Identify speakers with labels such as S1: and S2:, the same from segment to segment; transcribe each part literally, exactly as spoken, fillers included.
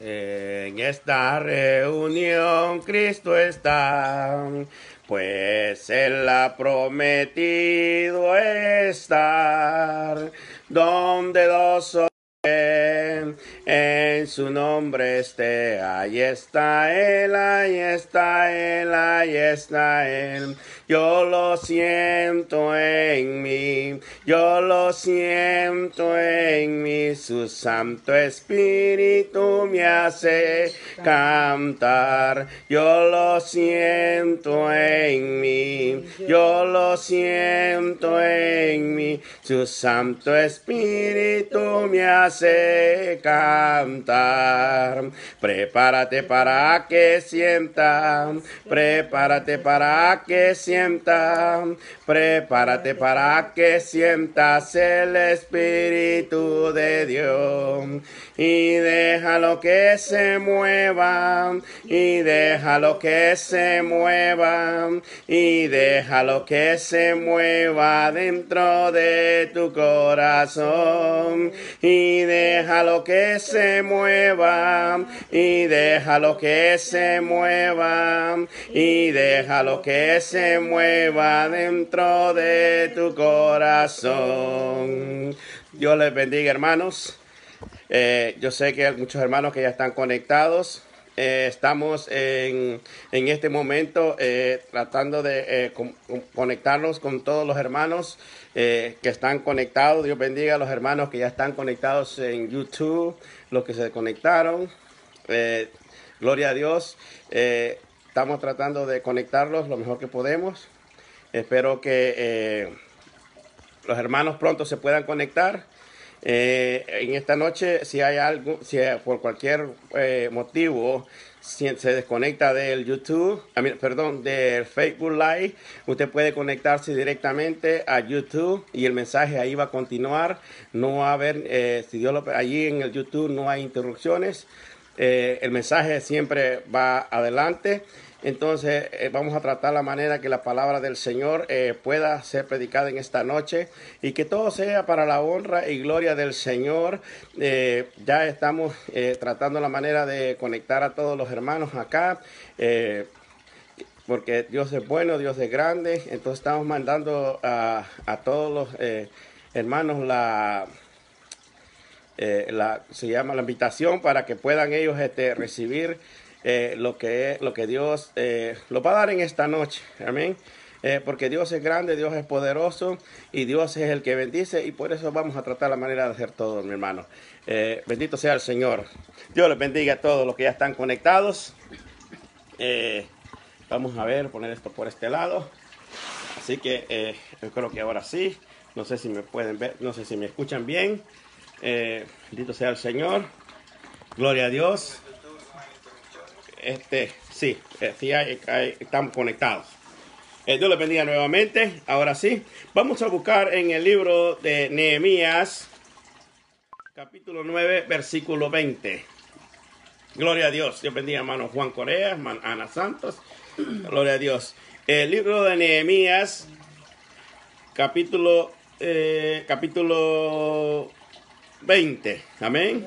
S1: En esta reunión Cristo está, pues Él ha prometido estar, donde dos o tres en su nombre esté. Ahí está Él, ahí está Él, ahí está Él. Yo lo siento en mí, yo lo siento en mí, su Santo Espíritu me hace cantar. Yo lo siento en mí, yo lo siento en mí, su Santo Espíritu me hace cantar. Prepárate para que sienta, prepárate para que sienta. Prepárate para que sientas el Espíritu de Dios y déjalo que se mueva, y déjalo que se mueva, y déjalo que se mueva dentro de tu corazón, y déjalo que se mueva, y déjalo que se mueva, y déjalo que se mueva dentro de tu corazón. Dios les bendiga, hermanos. Eh, yo sé que hay muchos hermanos que ya están conectados. Eh, estamos en, en este momento eh, tratando de eh, con, con conectarnos con todos los hermanos eh, que están conectados. Dios bendiga a los hermanos que ya están conectados en YouTube, los que se conectaron. Eh, gloria a Dios. Eh, estamos tratando de conectarlos lo mejor que podemos. Espero que eh, los hermanos pronto se puedan conectar. Eh, en esta noche, si hay algo, si por cualquier eh, motivo si se desconecta del YouTube, I mean, perdón, del Facebook Live, usted puede conectarse directamente a YouTube y el mensaje ahí va a continuar. No va a haber, eh, si Dios lo, allí en el YouTube no hay interrupciones. Eh, el mensaje siempre va adelante. Entonces eh, vamos a tratar la manera que la palabra del Señor eh, pueda ser predicada en esta noche y que todo sea para la honra y gloria del Señor. Eh, ya estamos eh, tratando la manera de conectar a todos los hermanos acá, eh, porque Dios es bueno, Dios es grande. Entonces estamos mandando a, a todos los eh, hermanos la... Eh, la, se llama la invitación para que puedan ellos este, recibir eh, lo que lo que Dios eh, los va a dar en esta noche, amén, eh, porque Dios es grande, Dios es poderoso y Dios es el que bendice, y por eso vamos a tratar la manera de hacer todo, mi hermano. Eh, bendito sea el Señor. Dios les bendiga a todos los que ya están conectados. Eh, vamos a ver, poner esto por este lado, así que eh, yo creo que ahora sí. No sé si me pueden ver, no sé si me escuchan bien. Eh, bendito sea el Señor, gloria a Dios. Este, sí, eh, sí hay, hay, estamos conectados. Eh, Dios les bendiga nuevamente. Ahora sí, vamos a buscar en el libro de Nehemías, capítulo nueve, versículo veinte. Gloria a Dios. Dios bendiga a hermano Juan Corea, hermano Ana Santos. Gloria a Dios. El libro de Nehemías, capítulo, eh, capítulo veinte, amén.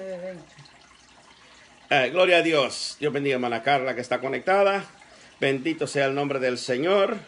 S1: Eh, gloria a Dios. Dios bendiga a hermana Carla que está conectada. Bendito sea el nombre del Señor.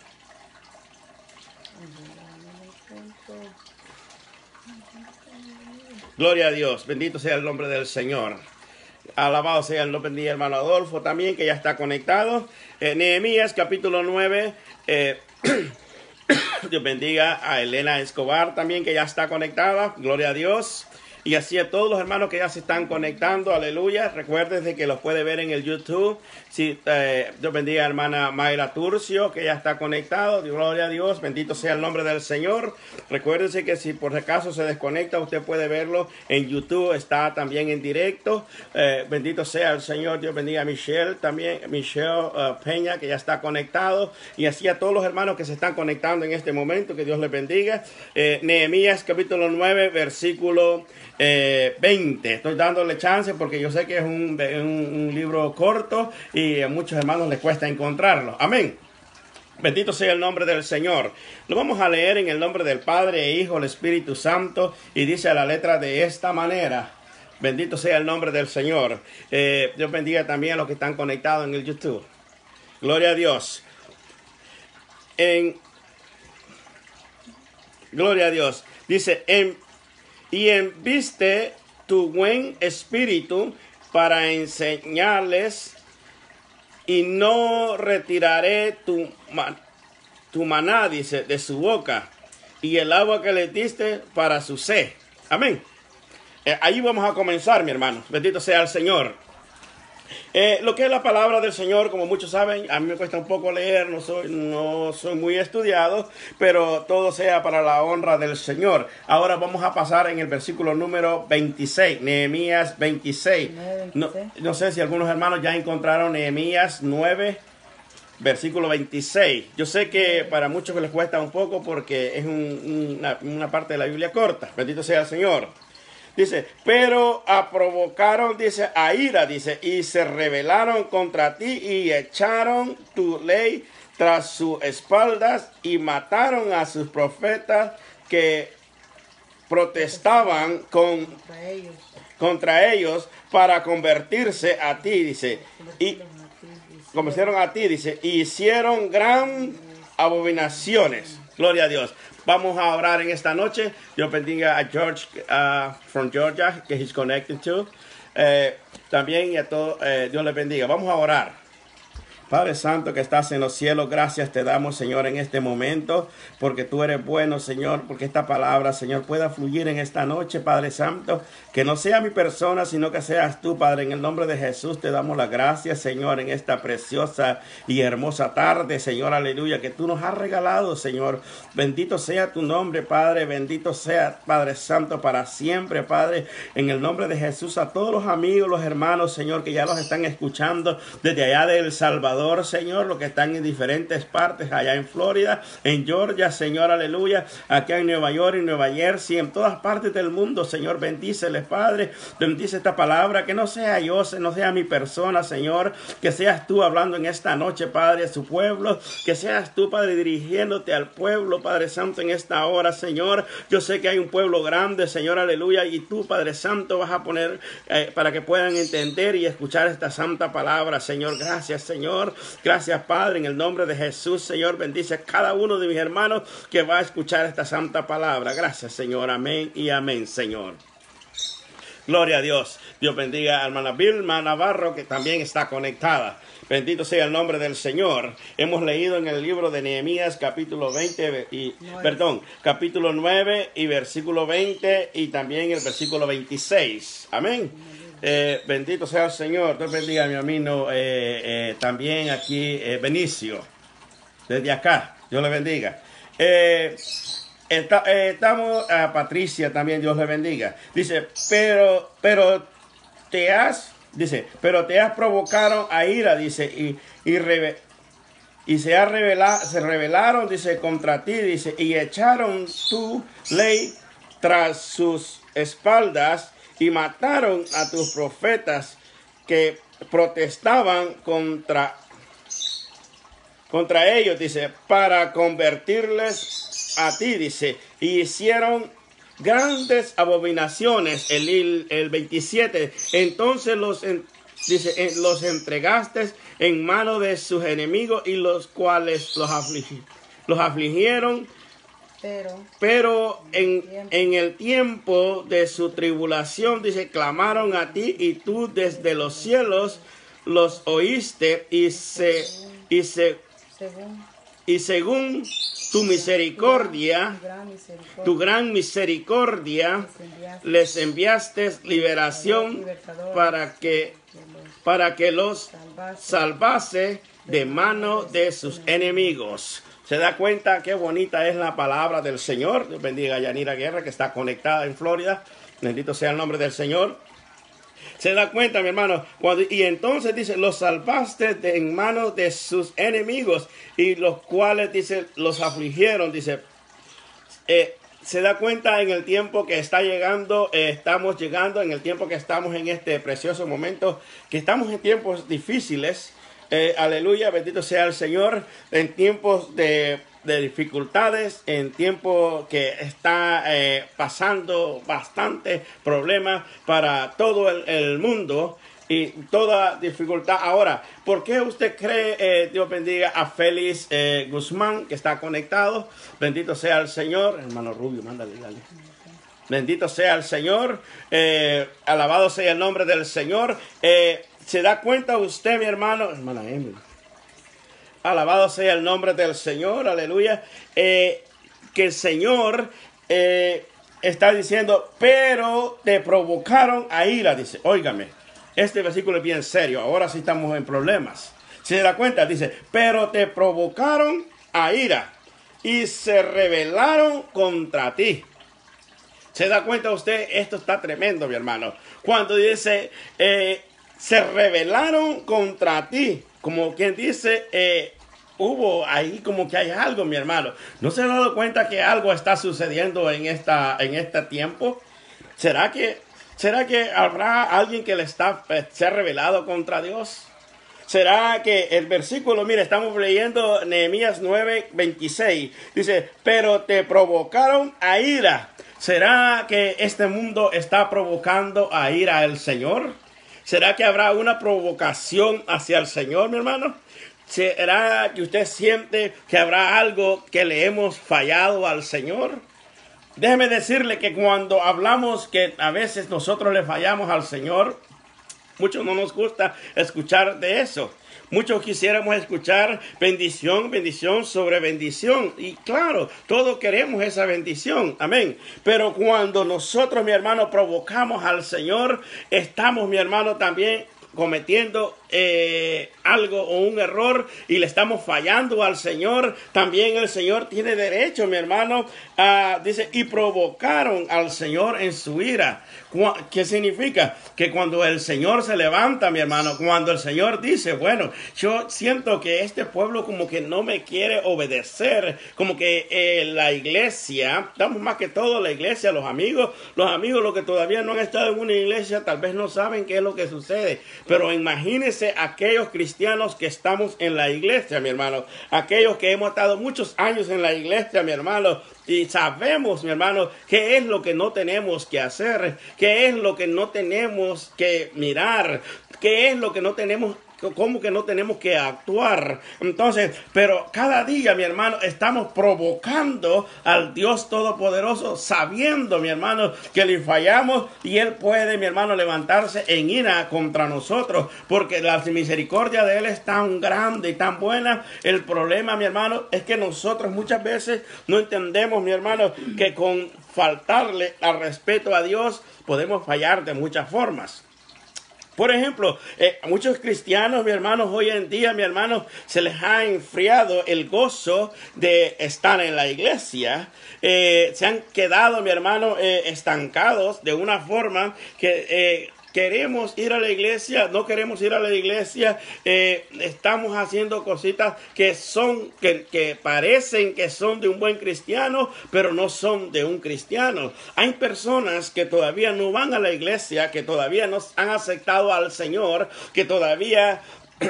S1: Gloria a Dios. Bendito sea el nombre del Señor. Alabado sea el nombre de hermano Adolfo también, que ya está conectado. Eh, Nehemías capítulo nueve. Eh, Dios bendiga a Elena Escobar también, que ya está conectada. Gloria a Dios. Y así a todos los hermanos que ya se están conectando, aleluya. Recuérdense que los puede ver en el YouTube. Si, eh, Dios bendiga a hermana Mayra Turcio, que ya está conectado. Gloria a Dios, bendito sea el nombre del Señor. Recuérdense que si por acaso se desconecta, usted puede verlo en YouTube. Está también en directo. Eh, bendito sea el Señor. Dios bendiga a Michelle también, Michelle uh, Peña, que ya está conectado. Y así a todos los hermanos que se están conectando en este momento, que Dios les bendiga. Eh, Nehemías capítulo nueve, versículo Eh, veinte. Estoy dándole chance porque yo sé que es un, un, un libro corto y a muchos hermanos les cuesta encontrarlo. Amén. Bendito sea el nombre del Señor. Lo vamos a leer en el nombre del Padre, Hijo, el Espíritu Santo, y dice la letra de esta manera. Bendito sea el nombre del Señor. Eh, Dios bendiga también a los que están conectados en el YouTube. Gloria a Dios. En, gloria a Dios. Dice, en, y enviste tu buen espíritu para enseñarles, y no retiraré tu, tu maná, dice, de su boca, y el agua que les diste para su sed. Amén. Eh, ahí vamos a comenzar, mi hermano. Bendito sea el Señor. Eh, lo que es la palabra del Señor, como muchos saben, a mí me cuesta un poco leer, no soy, no soy muy estudiado, pero todo sea para la honra del Señor. Ahora vamos a pasar en el versículo número veintiséis, Nehemías veintiséis. No, no sé si algunos hermanos ya encontraron Nehemías nueve, versículo veintiséis. Yo sé que para muchos les cuesta un poco porque es un, una, una parte de la Biblia corta. Bendito sea el Señor. Dice, pero a provocaron, dice, a ira, dice, y se rebelaron contra ti y echaron tu ley tras sus espaldas y mataron a sus profetas que protestaban con, contra, ellos. contra ellos para convertirse a ti, dice, y convirtieron a ti, dice, y hicieron gran abominaciones. Gloria a Dios. Vamos a orar en esta noche. Dios bendiga a George uh, from Georgia, que he's connected to. Eh, también y a todos, eh, Dios les bendiga. Vamos a orar. Padre Santo que estás en los cielos, gracias te damos, Señor, en este momento, porque tú eres bueno, Señor, porque esta palabra, Señor, pueda fluir en esta noche, Padre Santo, que no sea mi persona, sino que seas tú, Padre. En el nombre de Jesús te damos las gracias, Señor, en esta preciosa y hermosa tarde, Señor, aleluya, que tú nos has regalado, Señor. Bendito sea tu nombre, Padre, bendito sea, Padre Santo, para siempre, Padre, en el nombre de Jesús, a todos los amigos, los hermanos, Señor, que ya los están escuchando desde allá de El Salvador, Señor, los que están en diferentes partes, allá en Florida, en Georgia, Señor, aleluya, acá en Nueva York, en Nueva Jersey, en todas partes del mundo, Señor, bendíceles, Padre, bendice esta palabra, que no sea yo, no sea mi persona, Señor, que seas tú hablando en esta noche, Padre, a su pueblo, que seas tú, Padre, dirigiéndote al pueblo, Padre Santo, en esta hora, Señor. Yo sé que hay un pueblo grande, Señor, aleluya, y tú, Padre Santo, vas a poner eh, para que puedan entender y escuchar esta santa palabra, Señor. Gracias, Señor. Gracias, Padre, en el nombre de Jesús, Señor. Bendice a cada uno de mis hermanos que va a escuchar esta santa palabra. Gracias, Señor. Amén y amén, Señor. Gloria a Dios. Dios bendiga a hermana Vilma Navarro, que también está conectada. Bendito sea el nombre del Señor. Hemos leído en el libro de Nehemías capítulo veinte y no, perdón, capítulo nueve y versículo veinte y también el versículo veintiséis. Amén. Eh, bendito sea el Señor. Dios bendiga a mi amigo eh, eh, también aquí eh, Benicio, desde acá. Dios le bendiga. Eh, está, eh, estamos a Patricia también. Dios le bendiga. Dice, pero, pero te has, dice, pero te has provocado a ira, dice, y, y, reve, y se ha revelado, se rebelaron, dice, contra ti, dice, y echaron tu ley tras sus espaldas y mataron a tus profetas que protestaban contra, contra ellos, dice, para convertirles a ti, dice, y hicieron grandes abominaciones. El, el veintisiete, entonces los, dice, los entregaste en mano de sus enemigos y los cuales los, aflig, los afligieron. Pero, Pero en, en el tiempo de su tribulación, dice, clamaron a ti y tú desde los cielos los oíste y se, y se, y según tu misericordia, tu gran misericordia, les enviaste liberación para que, para que los salvase de mano de sus enemigos. ¿Se da cuenta qué bonita es la palabra del Señor? Dios bendiga a Yanira Guerra, que está conectada en Florida. Bendito sea el nombre del Señor. ¿Se da cuenta, mi hermano? Cuando, y entonces dice, los salvaste de, en manos de sus enemigos, y los cuales, dice, los afligieron, dice. Eh, se da cuenta en el tiempo que está llegando, eh, estamos llegando, en el tiempo que estamos en este precioso momento, que estamos en tiempos difíciles. Eh, aleluya, bendito sea el Señor, en tiempos de, de dificultades, en tiempo que está eh, pasando bastante problemas para todo el, el mundo y toda dificultad. Ahora, ¿por qué usted cree, eh, Dios bendiga a Félix eh, Guzmán, que está conectado? Bendito sea el Señor. Hermano Rubio, mándale, dale. Bendito sea el Señor. Eh, alabado sea el nombre del Señor. Eh, ¿Se da cuenta usted, mi hermano? Hermana Emily. Alabado sea el nombre del Señor. Aleluya. Eh, que el Señor eh, está diciendo, pero te provocaron a ira. Dice, óigame. Este versículo es bien serio. Ahora sí estamos en problemas. Si se da cuenta, dice, pero te provocaron a ira y se rebelaron contra ti. ¿Se da cuenta usted? Esto está tremendo, mi hermano. Cuando dice, eh, se rebelaron contra ti. Como quien dice, eh, hubo ahí como que hay algo, mi hermano. ¿No se ha dado cuenta que algo está sucediendo en, esta, en este tiempo? ¿Será que... ¿Será que habrá alguien que le está, eh, se ha rebelado contra Dios? ¿Será que el versículo, mire, estamos leyendo Nehemías nueve, veintiséis, dice, pero te provocaron a ira. ¿Será que este mundo está provocando a ira al Señor? ¿Será que habrá una provocación hacia el Señor, mi hermano? ¿Será que usted siente que habrá algo que le hemos fallado al Señor? Déjeme decirle que cuando hablamos que a veces nosotros le fallamos al Señor, muchos no nos gusta escuchar de eso. Muchos quisiéramos escuchar bendición, bendición sobre bendición. Y claro, todos queremos esa bendición. Amén. Pero cuando nosotros, mi hermano, provocamos al Señor, estamos, mi hermano, también cometiendo eh, algo o un error y le estamos fallando al Señor. También el Señor tiene derecho, mi hermano, uh, dice, y provocaron al Señor en su ira. ¿Qué significa? Que cuando el Señor se levanta, mi hermano, cuando el Señor dice, bueno, yo siento que este pueblo como que no me quiere obedecer, como que eh, la iglesia, estamos más que todo la iglesia, los amigos, los amigos, los que todavía no han estado en una iglesia, tal vez no saben qué es lo que sucede, pero imagínense aquellos cristianos que estamos en la iglesia, mi hermano, aquellos que hemos estado muchos años en la iglesia, mi hermano, y sabemos, mi hermano, qué es lo que no tenemos que hacer, qué es lo que no tenemos que mirar, qué es lo que no tenemos ¿cómo que no tenemos que actuar? Entonces, pero cada día, mi hermano, estamos provocando al Dios Todopoderoso, sabiendo, mi hermano, que le fallamos y Él puede, mi hermano, levantarse en ira contra nosotros, porque la misericordia de Él es tan grande y tan buena. El problema, mi hermano, es que nosotros muchas veces no entendemos, mi hermano, que con faltarle al respeto a Dios podemos fallar de muchas formas. Por ejemplo, eh, a muchos cristianos, mi hermano, hoy en día, mi hermano, se les ha enfriado el gozo de estar en la iglesia. Eh, se han quedado, mi hermano, eh, estancados de una forma que eh, queremos ir a la iglesia, no queremos ir a la iglesia, eh, estamos haciendo cositas que son, que, que parecen que son de un buen cristiano, pero no son de un cristiano. Hay personas que todavía no van a la iglesia, que todavía no han aceptado al Señor, que todavía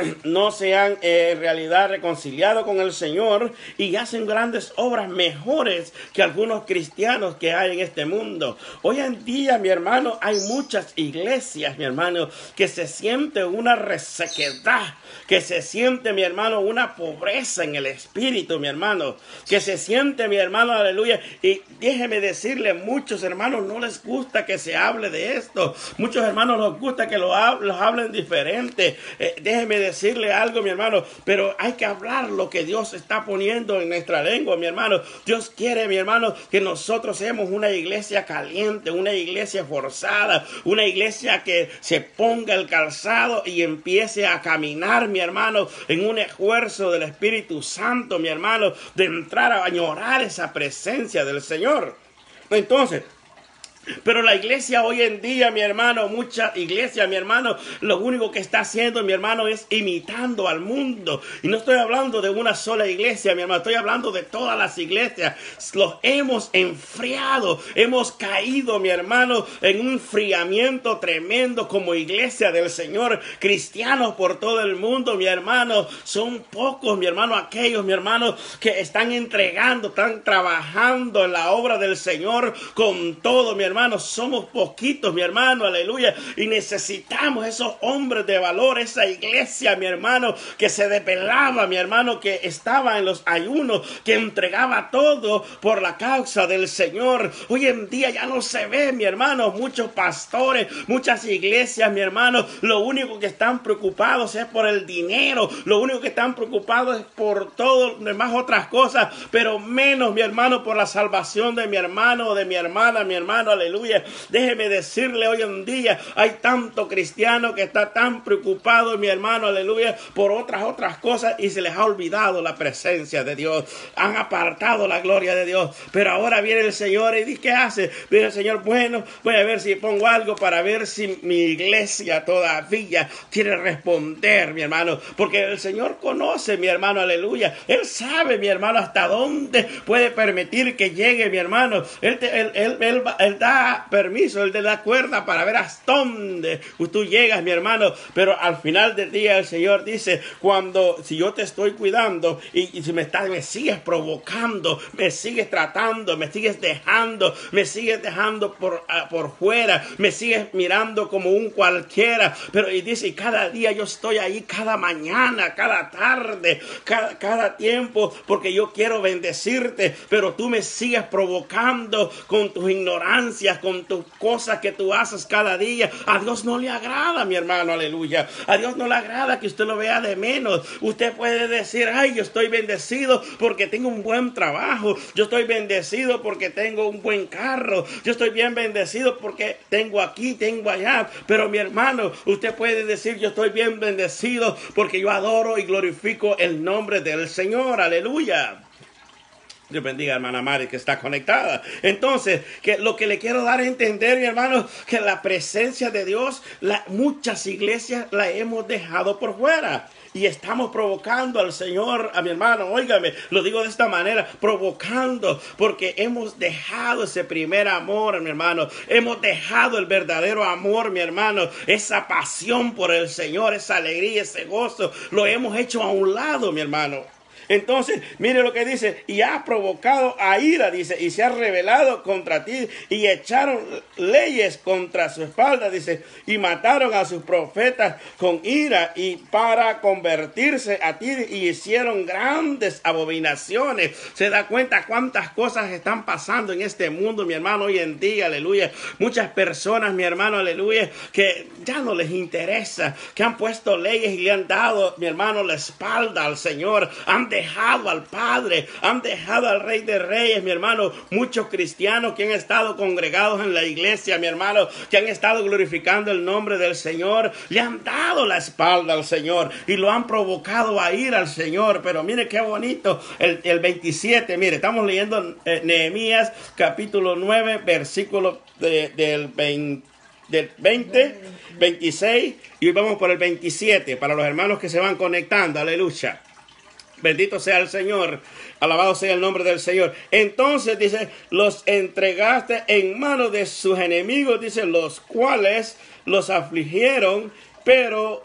S1: no se han eh, en realidad reconciliado con el Señor y hacen grandes obras mejores que algunos cristianos que hay en este mundo. Hoy en día, mi hermano, hay muchas iglesias, mi hermano, que se siente una resequedad, que se siente, mi hermano, una pobreza en el espíritu, mi hermano, que se siente, mi hermano, aleluya. Y déjeme decirle, muchos hermanos no les gusta que se hable de esto. Muchos hermanos les gusta que lo hab los hablen diferente. Eh, déjeme decirle algo, mi hermano, pero hay que hablar lo que Dios está poniendo en nuestra lengua, mi hermano. Dios quiere, mi hermano, que nosotros seamos una iglesia caliente, una iglesia forzada, una iglesia que se ponga el calzado y empiece a caminar, mi hermano, en un esfuerzo del Espíritu Santo, mi hermano, de entrar a añorar esa presencia del Señor. Entonces, Pero la iglesia hoy en día, mi hermano, mucha iglesia, mi hermano, lo único que está haciendo, mi hermano, es imitando al mundo. Y no estoy hablando de una sola iglesia, mi hermano, estoy hablando de todas las iglesias. Los hemos enfriado, hemos caído, mi hermano, en un enfriamiento tremendo como iglesia del Señor. Cristianos por todo el mundo, mi hermano, son pocos, mi hermano, aquellos, mi hermano, que están entregando, están trabajando en la obra del Señor con todo, mi hermano. Hermanos, somos poquitos, mi hermano, aleluya, y necesitamos esos hombres de valor, esa iglesia, mi hermano, que se depelaba, mi hermano, que estaba en los ayunos, que entregaba todo por la causa del Señor. Hoy en día ya no se ve, mi hermano, muchos pastores, muchas iglesias, mi hermano, lo único que están preocupados es por el dinero, lo único que están preocupados es por todo, demás otras cosas, pero menos, mi hermano, por la salvación de mi hermano o de mi hermana, mi hermano, aleluya. Aleluya. Déjeme decirle, hoy en día hay tanto cristiano que está tan preocupado, mi hermano, aleluya, por otras, otras cosas y se les ha olvidado la presencia de Dios. Han apartado la gloria de Dios. Pero ahora viene el Señor y dice, ¿qué hace? Viene el Señor, bueno, voy a ver si pongo algo para ver si mi iglesia todavía quiere responder, mi hermano. Porque el Señor conoce, mi hermano, aleluya. Él sabe, mi hermano, hasta dónde puede permitir que llegue, mi hermano. Él, te, él, él, él, él da permiso, él te da cuerda para ver hasta dónde tú llegas, mi hermano. Pero al final del día el Señor dice, cuando, si yo te estoy cuidando y, y si me, estás, me sigues provocando, me sigues tratando, me sigues dejando, me sigues dejando por, uh, por fuera, me sigues mirando como un cualquiera, pero y dice, y cada día yo estoy ahí, cada mañana, cada tarde, cada, cada tiempo, porque yo quiero bendecirte, pero tú me sigues provocando con tus ignorancias, con tus cosas que tú haces cada día. A Dios no le agrada, mi hermano, aleluya. A Dios no le agrada que usted lo vea de menos. Usted puede decir, ay, yo estoy bendecido porque tengo un buen trabajo. Yo estoy bendecido porque tengo un buen carro. Yo estoy bien bendecido porque tengo aquí, tengo allá. Pero mi hermano, usted puede decir, yo estoy bien bendecido porque yo adoro y glorifico el nombre del Señor, aleluya. Dios bendiga a hermana Mari que está conectada. Entonces, que lo que le quiero dar a entender, mi hermano, que la presencia de Dios, la, muchas iglesias la hemos dejado por fuera. Y estamos provocando al Señor, a mi hermano, óigame, lo digo de esta manera, provocando, porque hemos dejado ese primer amor, mi hermano. Hemos dejado el verdadero amor, mi hermano. Esa pasión por el Señor, esa alegría, ese gozo, lo hemos hecho a un lado, mi hermano. Entonces, mire lo que dice, y ha provocado a ira, dice, y se ha rebelado contra ti, y echaron leyes contra su espalda, dice, y mataron a sus profetas con ira, y para convertirse a ti, y hicieron grandes abominaciones. Se da cuenta cuántas cosas están pasando en este mundo, mi hermano, hoy en día, aleluya. Muchas personas, mi hermano, aleluya, que ya no les interesa, que han puesto leyes y le han dado, mi hermano, la espalda al Señor, han dejado al Padre, han dejado al Rey de Reyes, mi hermano. Muchos cristianos que han estado congregados en la iglesia, mi hermano, que han estado glorificando el nombre del Señor, le han dado la espalda al Señor y lo han provocado a ir al Señor. Pero mire qué bonito, el, el veintisiete, mire, estamos leyendo eh, Nehemías capítulo nueve, versículo de, del veinte. Del veinte, veintiséis, y hoy vamos por el veintisiete, para los hermanos que se van conectando, aleluya. Bendito sea el Señor, alabado sea el nombre del Señor. Entonces, dice, los entregaste en manos de sus enemigos, dice, los cuales los afligieron, pero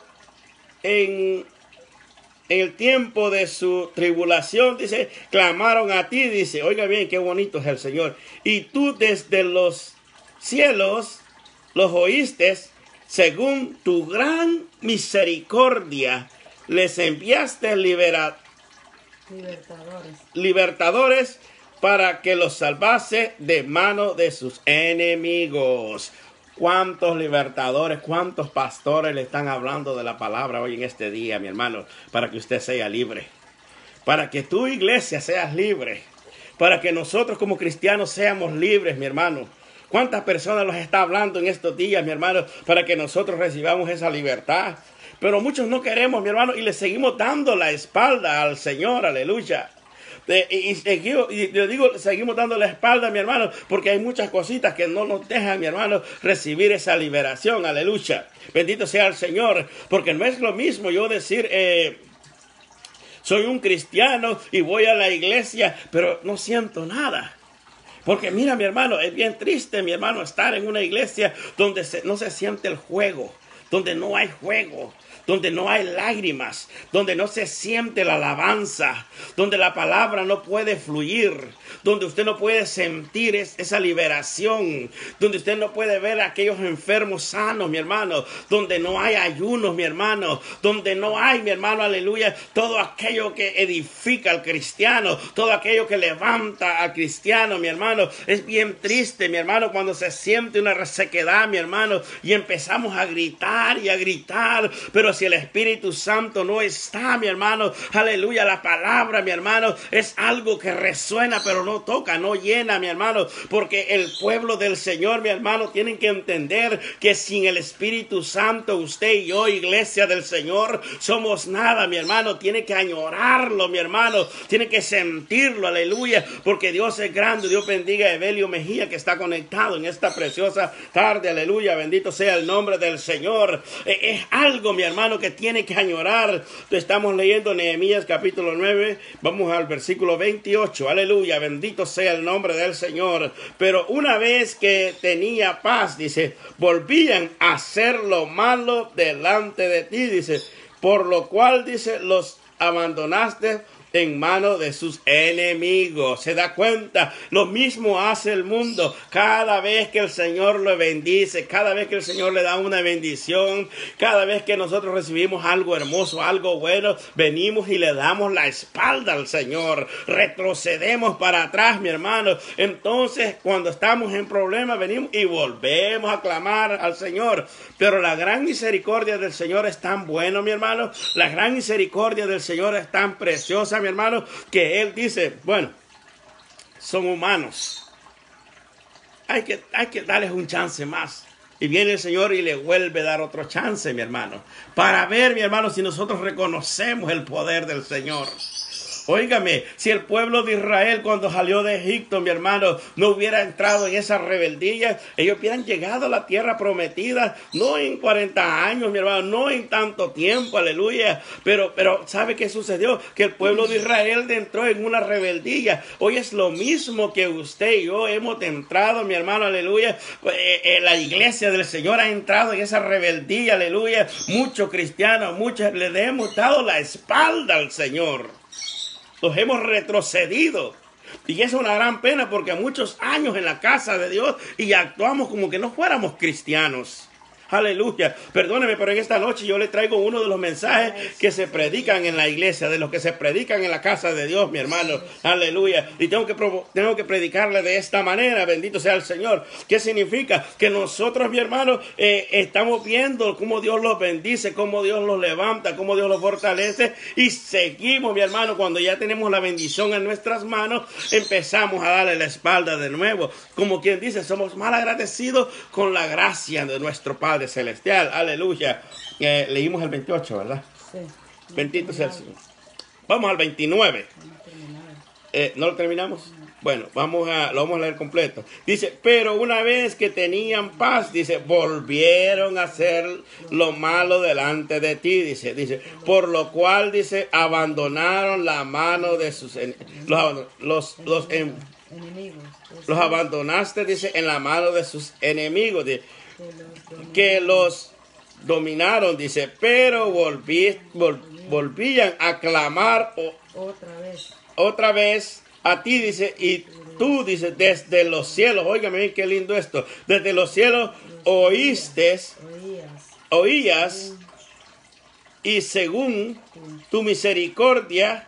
S1: en, en el tiempo de su tribulación, dice, clamaron a ti, dice, oiga bien, qué bonito es el Señor. Y tú desde los cielos los oíste, según tu gran misericordia, les enviaste libera, libertadores. libertadores para que los salvase de mano de sus enemigos. ¿Cuántos libertadores, cuántos pastores le están hablando de la palabra hoy en este día, mi hermano? Para que usted sea libre, para que tu iglesia seas libre, para que nosotros como cristianos seamos libres, mi hermano. ¿Cuántas personas los está hablando en estos días, mi hermano, para que nosotros recibamos esa libertad? Pero muchos no queremos, mi hermano, y le seguimos dando la espalda al Señor, aleluya. Eh, y, y, seguimos, y yo digo, seguimos dando la espalda, mi hermano, porque hay muchas cositas que no nos dejan, mi hermano, recibir esa liberación. Aleluya. Bendito sea el Señor, porque no es lo mismo yo decir, eh, soy un cristiano y voy a la iglesia, pero no siento nada. Porque mira, mi hermano, es bien triste, mi hermano, estar en una iglesia donde se, no se siente el juego, donde no hay juego, donde no hay lágrimas, donde no se siente la alabanza, donde la palabra no puede fluir, donde usted no puede sentir es, esa liberación, donde usted no puede ver a aquellos enfermos sanos, mi hermano, donde no hay ayunos, mi hermano, donde no hay, mi hermano, aleluya, todo aquello que edifica al cristiano, todo aquello que levanta al cristiano, mi hermano. Es bien triste, mi hermano, cuando se siente una resequedad, mi hermano, y empezamos a gritar y a gritar, pero si el Espíritu Santo no está, mi hermano, aleluya, la palabra, mi hermano, es algo que resuena, pero no toca, no llena, mi hermano, porque el pueblo del Señor, mi hermano, tienen que entender que sin el Espíritu Santo, usted y yo, iglesia del Señor, somos nada, mi hermano. Tiene que añorarlo, mi hermano, tiene que sentirlo, aleluya, porque Dios es grande. Dios bendiga a Evelio Mejía, que está conectado en esta preciosa tarde, aleluya, bendito sea el nombre del Señor. Eh, es algo, mi hermano, que tiene que añorar. Estamos leyendo Nehemías capítulo nueve, vamos al versículo veintiocho, aleluya, bendito sea el nombre del Señor. Pero una vez que tenía paz, dice, volvían a hacer lo malo delante de ti, dice, por lo cual, dice, los abandonaste en mano de sus enemigos. Se da cuenta, lo mismo hace el mundo. Cada vez que el Señor lo bendice, cada vez que el Señor le da una bendición, cada vez que nosotros recibimos algo hermoso, algo bueno, venimos y le damos la espalda al Señor, retrocedemos para atrás, mi hermano. Entonces, cuando estamos en problemas, venimos y volvemos a clamar al Señor. Pero la gran misericordia del Señor es tan buena, mi hermano, la gran misericordia del Señor es tan preciosa, mi hermano, que Él dice, bueno, son humanos, hay que, hay que darles un chance más. Y viene el Señor y le vuelve a dar otro chance, mi hermano, para ver, mi hermano, si nosotros reconocemos el poder del Señor. Óigame, si el pueblo de Israel cuando salió de Egipto, mi hermano, no hubiera entrado en esa rebeldía, ellos hubieran llegado a la tierra prometida, no en cuarenta años, mi hermano, no en tanto tiempo, aleluya. Pero, pero ¿sabe qué sucedió? Que el pueblo de Israel entró en una rebeldía. Hoy es lo mismo que usted y yo hemos entrado, mi hermano, aleluya. Eh, eh, la iglesia del Señor ha entrado en esa rebeldía, aleluya. Muchos cristianos, muchos le hemos dado la espalda al Señor. Nos hemos retrocedido. Y es una gran pena porque muchos años en la casa de Dios y actuamos como que no fuéramos cristianos. Aleluya. Perdóneme, pero en esta noche yo le traigo uno de los mensajes que se predican en la iglesia, de los que se predican en la casa de Dios, mi hermano. Aleluya. Y tengo que, tengo que predicarle de esta manera, bendito sea el Señor. ¿Qué significa? Que nosotros, mi hermano, eh, estamos viendo cómo Dios los bendice, cómo Dios los levanta, cómo Dios los fortalece. Y seguimos, mi hermano, cuando ya tenemos la bendición en nuestras manos, empezamos a darle la espalda de nuevo. Como quien dice, somos mal agradecidos con la gracia de nuestro Padre Celestial, aleluya. Eh, leímos el veintiocho, ¿verdad? Sí. Bendito sea el Señor. Vamos al veintinueve. Eh, ¿No lo terminamos? No. Bueno, vamos a, lo vamos a leer completo. Dice, pero una vez que tenían paz, dice, volvieron a hacer lo malo delante de ti, dice, dice, por lo cual, dice, abandonaron la mano de sus los, los, los, en, los abandonaste, dice, en la mano de sus enemigos, dice, que los dominaron, dice, pero volví, vol, volvían a clamar o, otra vez otra vez a ti, dice, y tú, dice, desde los cielos, óigame bien qué lindo esto, desde los cielos oíste, oías, y según tu misericordia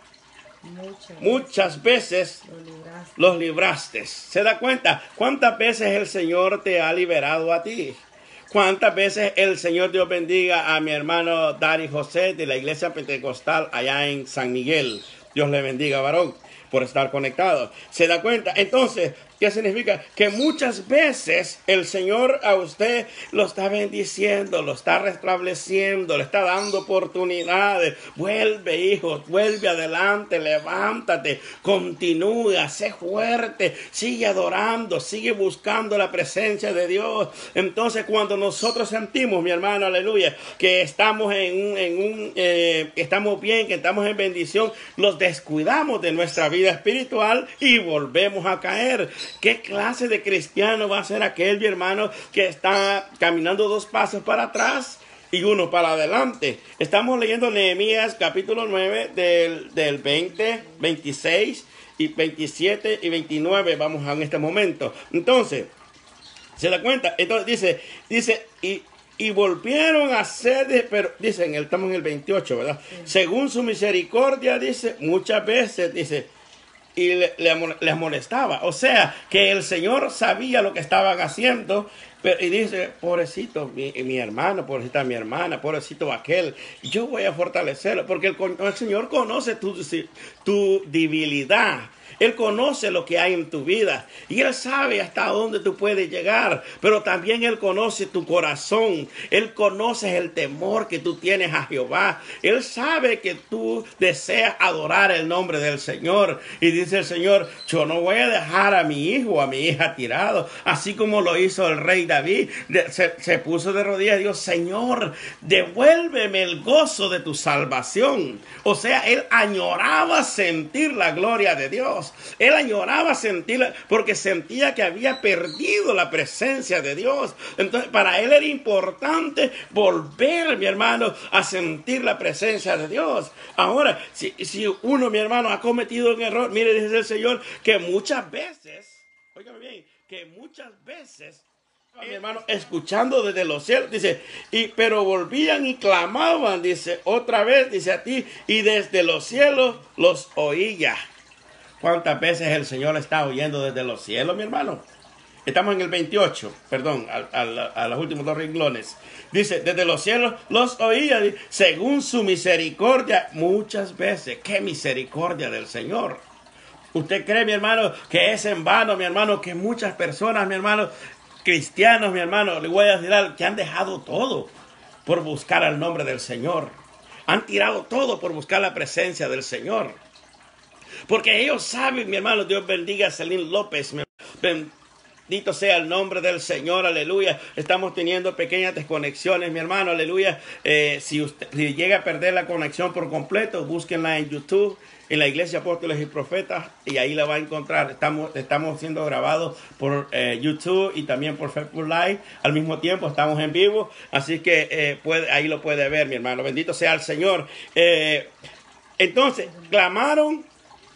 S1: muchas veces los libraste. ¿Se da cuenta? ¿Cuántas veces el Señor te ha liberado a ti? ¿Cuántas veces el Señor Dios bendiga a mi hermano Dari José de la iglesia pentecostal allá en San Miguel? Dios le bendiga, varón, por estar conectado. ¿Se da cuenta? Entonces, ¿Qué significa? Que muchas veces el Señor a usted lo está bendiciendo, lo está restableciendo, le está dando oportunidades. Vuelve, hijos, vuelve adelante, levántate, continúa, sé fuerte, sigue adorando, sigue buscando la presencia de Dios. Entonces, cuando nosotros sentimos, mi hermano, aleluya, que estamos en un, en un eh, estamos bien, que estamos en bendición, los descuidamos de nuestra vida espiritual y volvemos a caer. ¿Qué clase de cristiano va a ser aquel, mi hermano, que está caminando dos pasos para atrás y uno para adelante? Estamos leyendo Nehemías capítulo nueve del, del veinte, veintiséis y veintisiete y veintinueve. Vamos a en este momento. Entonces, ¿se da cuenta? Entonces dice, dice, y, y volvieron a hacer, de, pero dicen, estamos en el veintiocho, ¿verdad? Sí. Según su misericordia, dice, muchas veces, dice, y le, le, les molestaba. O sea, que el Señor sabía lo que estaban haciendo, pero, y dice, pobrecito mi, mi hermano, pobrecita mi hermana, pobrecito aquel, yo voy a fortalecerlo, porque el, el Señor conoce tu, tu debilidad. Él conoce lo que hay en tu vida y Él sabe hasta dónde tú puedes llegar, pero también Él conoce tu corazón. Él conoce el temor que tú tienes a Jehová. Él sabe que tú deseas adorar el nombre del Señor. Y dice el Señor, yo no voy a dejar a mi hijo o a mi hija tirado, así como lo hizo el rey David. Se, se puso de rodillas y dijo, Señor, devuélveme el gozo de tu salvación. O sea, Él añoraba sentir la gloria de Dios. Él añoraba sentirla porque sentía que había perdido la presencia de Dios. Entonces, para él era importante volver, mi hermano, a sentir la presencia de Dios. Ahora, si, si uno, mi hermano, ha cometido un error, mire, dice el Señor, que muchas veces, óigame bien, que muchas veces, mi hermano, escuchando desde los cielos, dice, y pero volvían y clamaban, dice, otra vez, dice a ti, y desde los cielos los oía. ¿Cuántas veces el Señor está oyendo desde los cielos, mi hermano? Estamos en el veintiocho, perdón, a, a, a los últimos dos renglones. Dice, desde los cielos los oía, según su misericordia, muchas veces. ¿Qué misericordia del Señor? ¿Usted cree, mi hermano, que es en vano, mi hermano, que muchas personas, mi hermano, cristianos, mi hermano, le voy a decir algo, que han dejado todo por buscar el nombre del Señor? Han tirado todo por buscar la presencia del Señor. Porque ellos saben, mi hermano, Dios bendiga a Celín López, mi hermano. Bendito sea el nombre del Señor, aleluya. Estamos teniendo pequeñas desconexiones, mi hermano, aleluya. Eh, si usted si llega a perder la conexión por completo, búsquenla en YouTube, en la Iglesia Apóstoles y Profetas, y ahí la va a encontrar. Estamos, estamos siendo grabados por eh, YouTube y también por Facebook Live. Al mismo tiempo estamos en vivo, así que eh, puede, ahí lo puede ver, mi hermano. Bendito sea el Señor. Eh, entonces, clamaron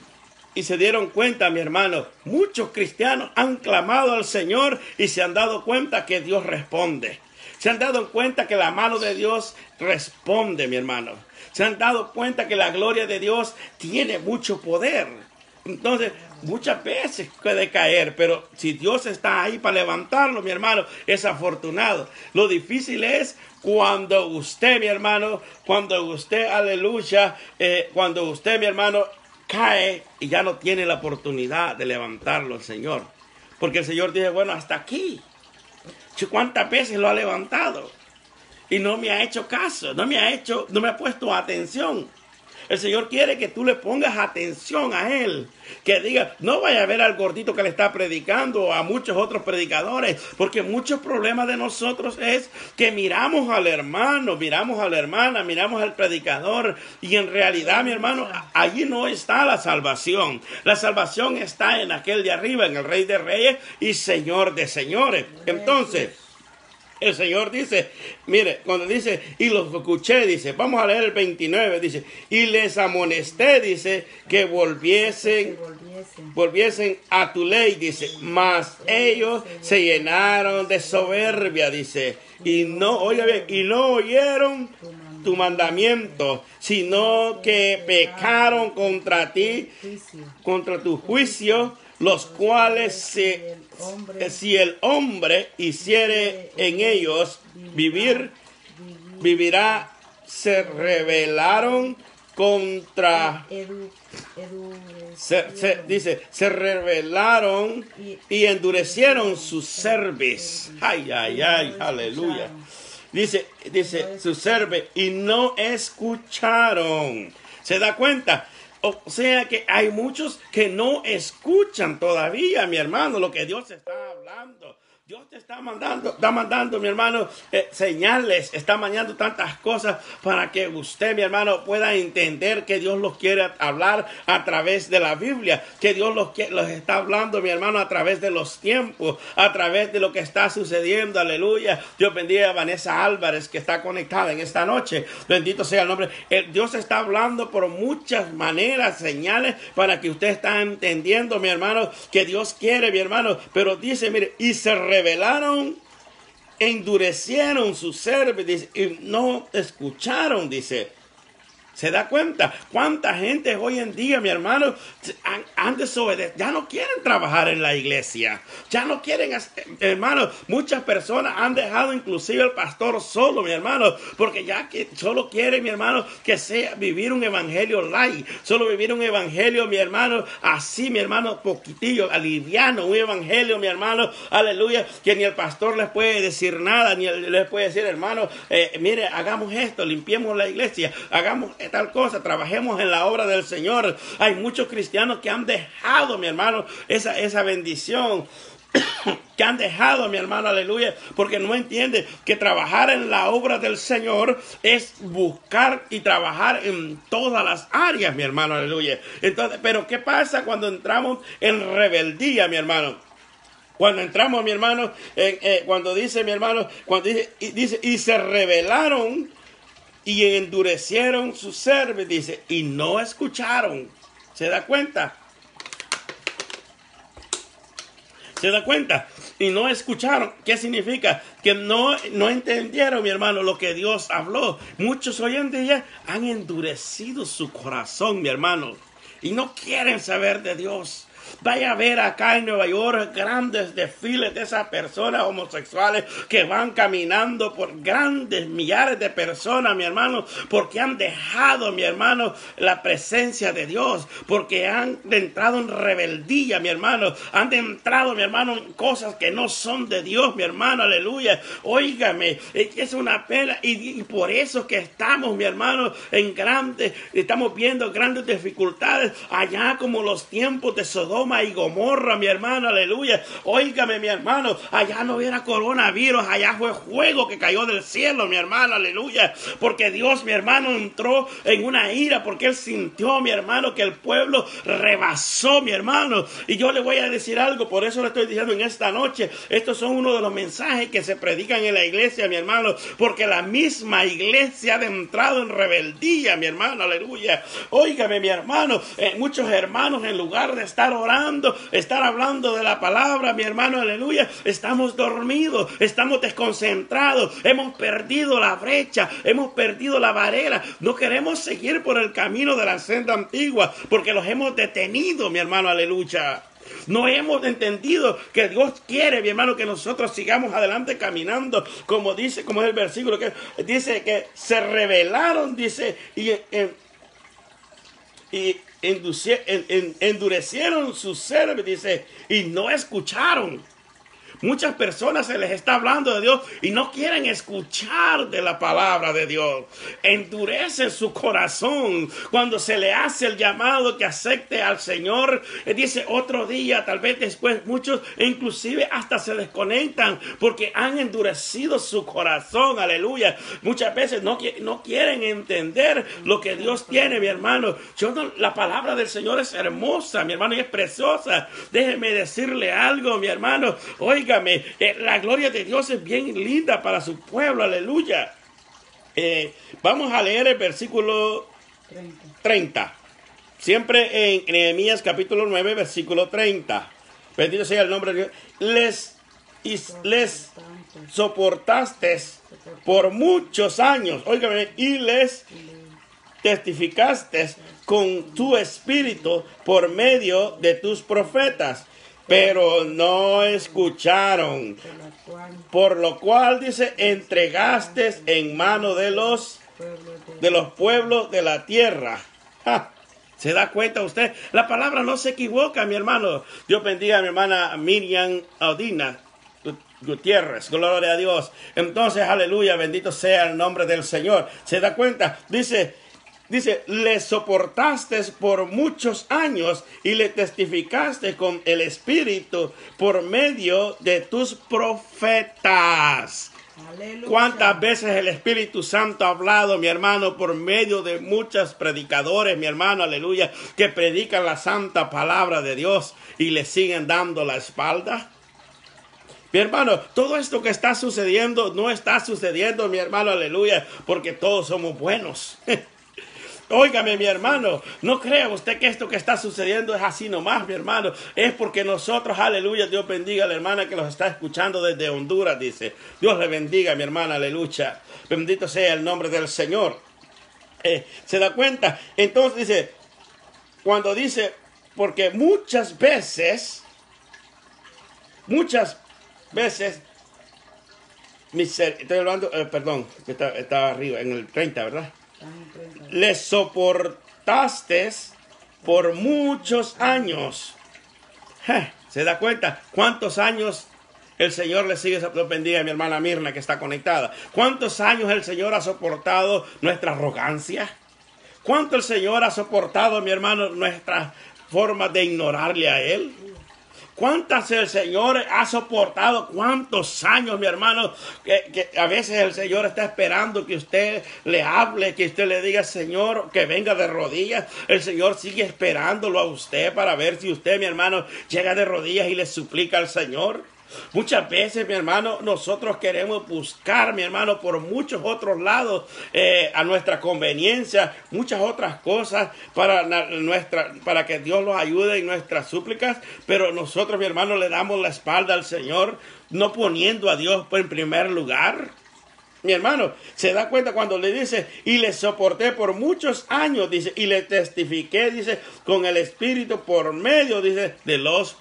S1: y se dieron cuenta, mi hermano, muchos cristianos han clamado al Señor y se han dado cuenta que Dios responde. Se han dado cuenta que la mano de Dios responde, mi hermano. Se han dado cuenta que la gloria de Dios tiene mucho poder. Entonces, muchas veces puede caer, pero si Dios está ahí para levantarlo, mi hermano, es afortunado. Lo difícil es cuando usted, mi hermano, cuando usted, aleluya, eh, cuando usted, mi hermano, cae y ya no tiene la oportunidad de levantarlo el Señor. Porque el Señor dice, bueno, hasta aquí. ¿Cuántas veces lo ha levantado? Y no me ha hecho caso, no me ha hecho, no me ha puesto atención. El Señor quiere que tú le pongas atención a Él. Que diga, no vaya a ver al gordito que le está predicando o a muchos otros predicadores. Porque muchos problemas de nosotros es que miramos al hermano, miramos a la hermana, miramos al predicador. Y en realidad, mi hermano, allí no está la salvación. La salvación está en aquel de arriba, en el Rey de Reyes y Señor de Señores. Entonces, el Señor dice, mire, cuando dice, y los escuché, dice, vamos a leer el veintinueve, dice, y les amonesté, dice, que volviesen, volviesen a tu ley, dice, mas ellos se llenaron de soberbia, dice, y no, oiga bien, y no oyeron tu mandamiento, sino que pecaron contra ti, contra tu juicio, los cuales se, si el hombre hiciere en ellos vivir, vivirá. Se rebelaron contra...
S2: Edu, edu,
S1: Se, se, dice, se rebelaron y endurecieron su cerviz. Ay, ay, ay, aleluya. Dice, dice, su cerviz y no escucharon. ¿Se da cuenta? O sea que hay muchos que no escuchan todavía, mi hermano, lo que Dios está hablando. Dios te está mandando, está mandando, mi hermano, eh, señales, está mandando tantas cosas para que usted, mi hermano, pueda entender que Dios los quiere hablar a través de la Biblia, que Dios los, los está hablando, mi hermano, a través de los tiempos, a través de lo que está sucediendo, aleluya. Dios bendiga a Vanessa Álvarez, que está conectada en esta noche, bendito sea el nombre. El Dios está hablando por muchas maneras, señales, para que usted está entendiendo, mi hermano, que Dios quiere, mi hermano, pero dice, mire, y se revelaron, endurecieron su cerviz y no escucharon, dice. ¿Se da cuenta? ¿Cuánta gente hoy en día, mi hermano, han, han desobedecido? Ya no quieren trabajar en la iglesia. Ya no quieren, hermano. Muchas personas han dejado inclusive al pastor solo, mi hermano, porque ya que solo quieren, mi hermano, que sea vivir un evangelio light. Solo vivir un evangelio, mi hermano, así, mi hermano, poquitillo, aliviano. Un evangelio, mi hermano, aleluya, que ni el pastor les puede decir nada, ni les puede decir, hermano, eh, mire, hagamos esto, limpiemos la iglesia, hagamos tal cosa, trabajemos en la obra del Señor. Hay muchos cristianos que han dejado, mi hermano, esa, esa bendición, que han dejado, mi hermano, aleluya, porque no entienden que trabajar en la obra del Señor es buscar y trabajar en todas las áreas, mi hermano, aleluya. Entonces, pero ¿qué pasa cuando entramos en rebeldía, mi hermano? Cuando entramos, mi hermano, eh, eh, cuando dice, mi hermano, cuando dice y, dice, y se rebelaron y endurecieron su cerviz, dice, y no escucharon. ¿Se da cuenta? ¿Se da cuenta? Y no escucharon. ¿Qué significa? Que no, no entendieron, mi hermano, lo que Dios habló. Muchos hoy en día han endurecido su corazón, mi hermano, y no quieren saber de Dios. Vaya a ver acá en Nueva York grandes desfiles de esas personas homosexuales que van caminando por grandes millares de personas, mi hermano, porque han dejado, mi hermano, la presencia de Dios, porque han entrado en rebeldía, mi hermano, han entrado, mi hermano, en cosas que no son de Dios, mi hermano, aleluya. Óigame, es una pena y, y por eso que estamos, mi hermano, en grandes, estamos viendo grandes dificultades allá como los tiempos de Sodoma y Gomorra, mi hermano, aleluya. Óigame, mi hermano, allá no hubiera coronavirus, allá fue fuego que cayó del cielo, mi hermano, aleluya. Porque Dios, mi hermano, entró en una ira, porque Él sintió, mi hermano, que el pueblo rebasó, mi hermano. Y yo le voy a decir algo, por eso le estoy diciendo en esta noche, estos son uno de los mensajes que se predican en la iglesia, mi hermano, porque la misma iglesia ha entrado en rebeldía, mi hermano, aleluya. Óigame, mi hermano, eh, muchos hermanos, en lugar de estar orando, estar hablando de la palabra, mi hermano, aleluya, estamos dormidos, estamos desconcentrados, hemos perdido la brecha, hemos perdido la barrera, no queremos seguir por el camino de la senda antigua, porque los hemos detenido, mi hermano, aleluya. No hemos entendido que Dios quiere, mi hermano, que nosotros sigamos adelante caminando, como dice, como es el versículo que dice que se rebelaron, dice, y en y endurecieron su cerviz, dice, y no escucharon. Muchas personas se les está hablando de Dios y no quieren escuchar de la palabra de Dios. Endurecen su corazón cuando se le hace el llamado que acepte al Señor. Dice otro día, tal vez después muchos inclusive hasta se desconectan porque han endurecido su corazón. Aleluya. Muchas veces no, no quieren entender lo que Dios tiene, mi hermano. Yo no, la palabra del Señor es hermosa, mi hermano, y es preciosa. Déjeme decirle algo, mi hermano. Oiga, Eh, la gloria de Dios es bien linda para su pueblo, aleluya. Eh, vamos a leer el versículo treinta. Siempre en Nehemías capítulo nueve, versículo treinta. Bendito sea el nombre de Dios. Les, y, les soportaste por muchos años, óigame, y les testificaste con tu espíritu por medio de tus profetas. Pero no escucharon, por lo cual, dice, entregaste en mano de los de los pueblos de la tierra. ¡Ja! ¿Se da cuenta usted? La palabra no se equivoca, mi hermano. Dios bendiga a mi hermana Miriam Audina Gutiérrez, gloria a Dios. Entonces, aleluya, bendito sea el nombre del Señor. ¿Se da cuenta? Dice, dice, le soportaste por muchos años y le testificaste con el Espíritu por medio de tus profetas. Aleluya. ¿Cuántas veces el Espíritu Santo ha hablado, mi hermano, por medio de muchos predicadores, mi hermano, aleluya, que predican la santa palabra de Dios y le siguen dando la espalda? Mi hermano, todo esto que está sucediendo no está sucediendo, mi hermano, aleluya, porque todos somos buenos. Óigame, mi hermano, no crea usted que esto que está sucediendo es así nomás, mi hermano. Es porque nosotros, aleluya, Dios bendiga a la hermana que los está escuchando desde Honduras, dice. Dios le bendiga, mi hermana, aleluya. Bendito sea el nombre del Señor. Eh, ¿Se da cuenta? Entonces dice, cuando dice, porque muchas veces, muchas veces, estoy hablando, eh, perdón, estaba, estaba arriba, en el treinta, ¿verdad? Le soportaste por muchos años. ¿Se da cuenta cuántos años el Señor le sigue? Dios bendiga a mi hermana Mirna que está conectada. ¿Cuántos años el Señor ha soportado nuestra arrogancia? ¿Cuánto el Señor ha soportado, mi hermano, nuestra forma de ignorarle a Él? ¿Cuántas el Señor ha soportado? ¿Cuántos años, mi hermano? Que, que a veces el Señor está esperando que usted le hable, que usted le diga, Señor, que venga de rodillas. El Señor sigue esperándolo a usted para ver si usted, mi hermano, llega de rodillas y le suplica al Señor. Muchas veces, mi hermano, nosotros queremos buscar, mi hermano, por muchos otros lados, eh, a nuestra conveniencia, muchas otras cosas para, nuestra, para que Dios los ayude en nuestras súplicas, pero nosotros, mi hermano, le damos la espalda al Señor, no poniendo a Dios en primer lugar. Mi hermano, se da cuenta cuando le dice, y le soporté por muchos años, dice, y le testifiqué, dice, con el Espíritu por medio, dice, de los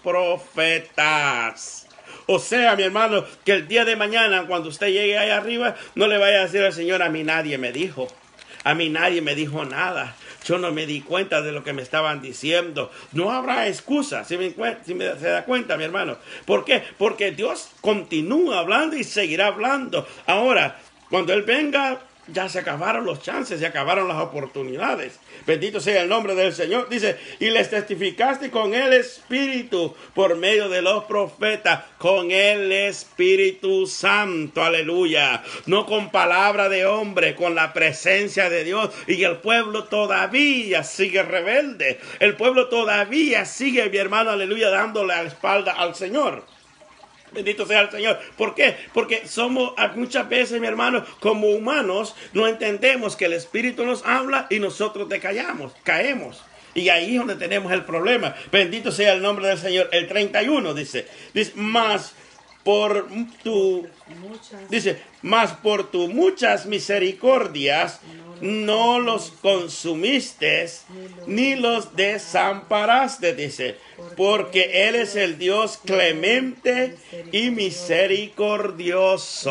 S1: profetas. O sea, mi hermano, que el día de mañana, cuando usted llegue ahí arriba, no le vaya a decir al Señor, a mí nadie me dijo, a mí nadie me dijo nada. Yo no me di cuenta de lo que me estaban diciendo. No habrá excusa, si me, si me se da cuenta, mi hermano. ¿Por qué? Porque Dios continúa hablando y seguirá hablando. Ahora, cuando Él venga, ya se acabaron los chances, se acabaron las oportunidades. Bendito sea el nombre del Señor. Dice, y les testificaste con el Espíritu por medio de los profetas, con el Espíritu Santo. Aleluya. No con palabra de hombre, con la presencia de Dios. Y el pueblo todavía sigue rebelde. El pueblo todavía sigue, mi hermano, aleluya, dándole la espalda al Señor. Bendito sea el Señor. ¿Por qué? Porque somos muchas veces, mi hermano, como humanos, no entendemos que el Espíritu nos habla y nosotros decallamos, caemos. Y ahí es donde tenemos el problema. Bendito sea el nombre del Señor. El treinta y uno dice, dice, más por tu, dice, más por tus muchas misericordias no los consumiste ni los desamparaste, dice, porque Él es el Dios clemente y misericordioso.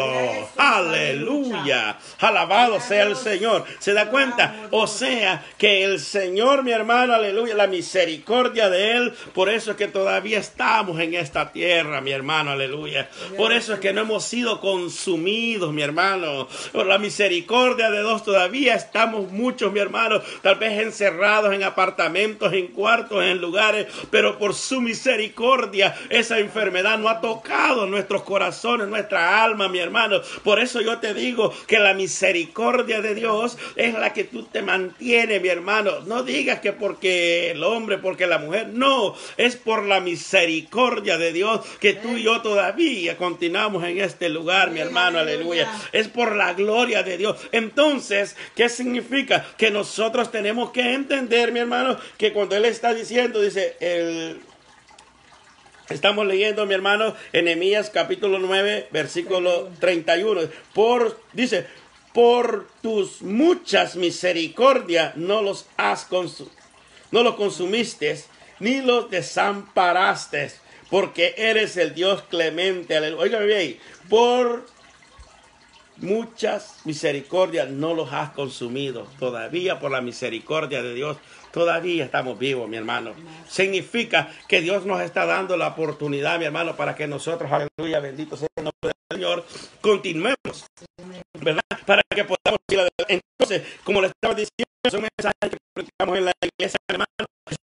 S1: Aleluya. Alabado sea el Señor. ¿Se da cuenta? O sea, que el Señor, mi hermano, aleluya, la misericordia de Él, por eso es que todavía estamos en esta tierra, mi hermano, aleluya. Por eso es que no hemos sido consumidos, mi hermano. Por la misericordia de Dios todavía estamos muchos, mi hermano, tal vez encerrados en apartamentos, en cuartos, en lugares, pero por su misericordia esa enfermedad no ha tocado nuestros corazones, nuestra alma, mi hermano. Por eso yo te digo que la misericordia de Dios es la que tú te mantiene, mi hermano. No digas que porque el hombre, porque la mujer, no, es por la misericordia de Dios que tú y yo todavía continuamos en este lugar, mi hermano, aleluya. Es por la gloria de Dios. Entonces, ¿qué significa? Que nosotros tenemos que entender, mi hermano, que cuando Él está diciendo, dice, el... estamos leyendo, mi hermano, en Nehemías capítulo nueve, versículo treinta y uno. Por, dice, por tus muchas misericordias no los has consumido, no los consumiste, ni los desamparaste, porque eres el Dios clemente. Aleluya. Óigame bien, por muchas misericordias no los has consumido. Todavía por la misericordia de Dios, todavía estamos vivos, mi hermano. Significa que Dios nos está dando la oportunidad, mi hermano, para que nosotros, aleluya, bendito sea el nombre del Señor, continuemos, ¿verdad? Para que podamos ir adelante. Entonces, como le estaba diciendo, es un mensaje que predicamos en la iglesia, mi hermano.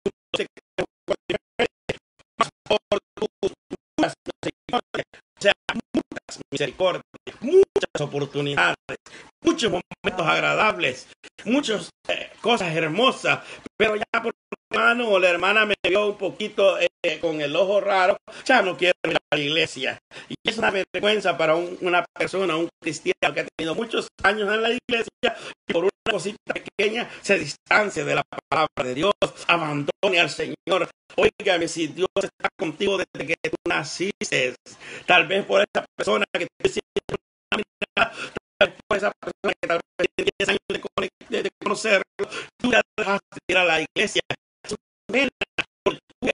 S1: O sea, muchas misericordias, muchas oportunidades, muchos momentos agradables, muchas eh, cosas hermosas, pero ya por hermano o la hermana me vio un poquito eh, con el ojo raro, ya no quiero ir a la iglesia. Y es una vergüenza para un, una persona, un cristiano que ha tenido muchos años en la iglesia y por una cosita pequeña se distancia de la palabra de Dios, abandone al Señor. Óigame, si Dios está contigo desde que tú naciste, tal vez por esa persona que te siente una mirada, tal vez por esa persona que tal vez tiene diez años de, de, de conocerlo, tú ya dejaste de ir a la iglesia. Es una pena, porque tú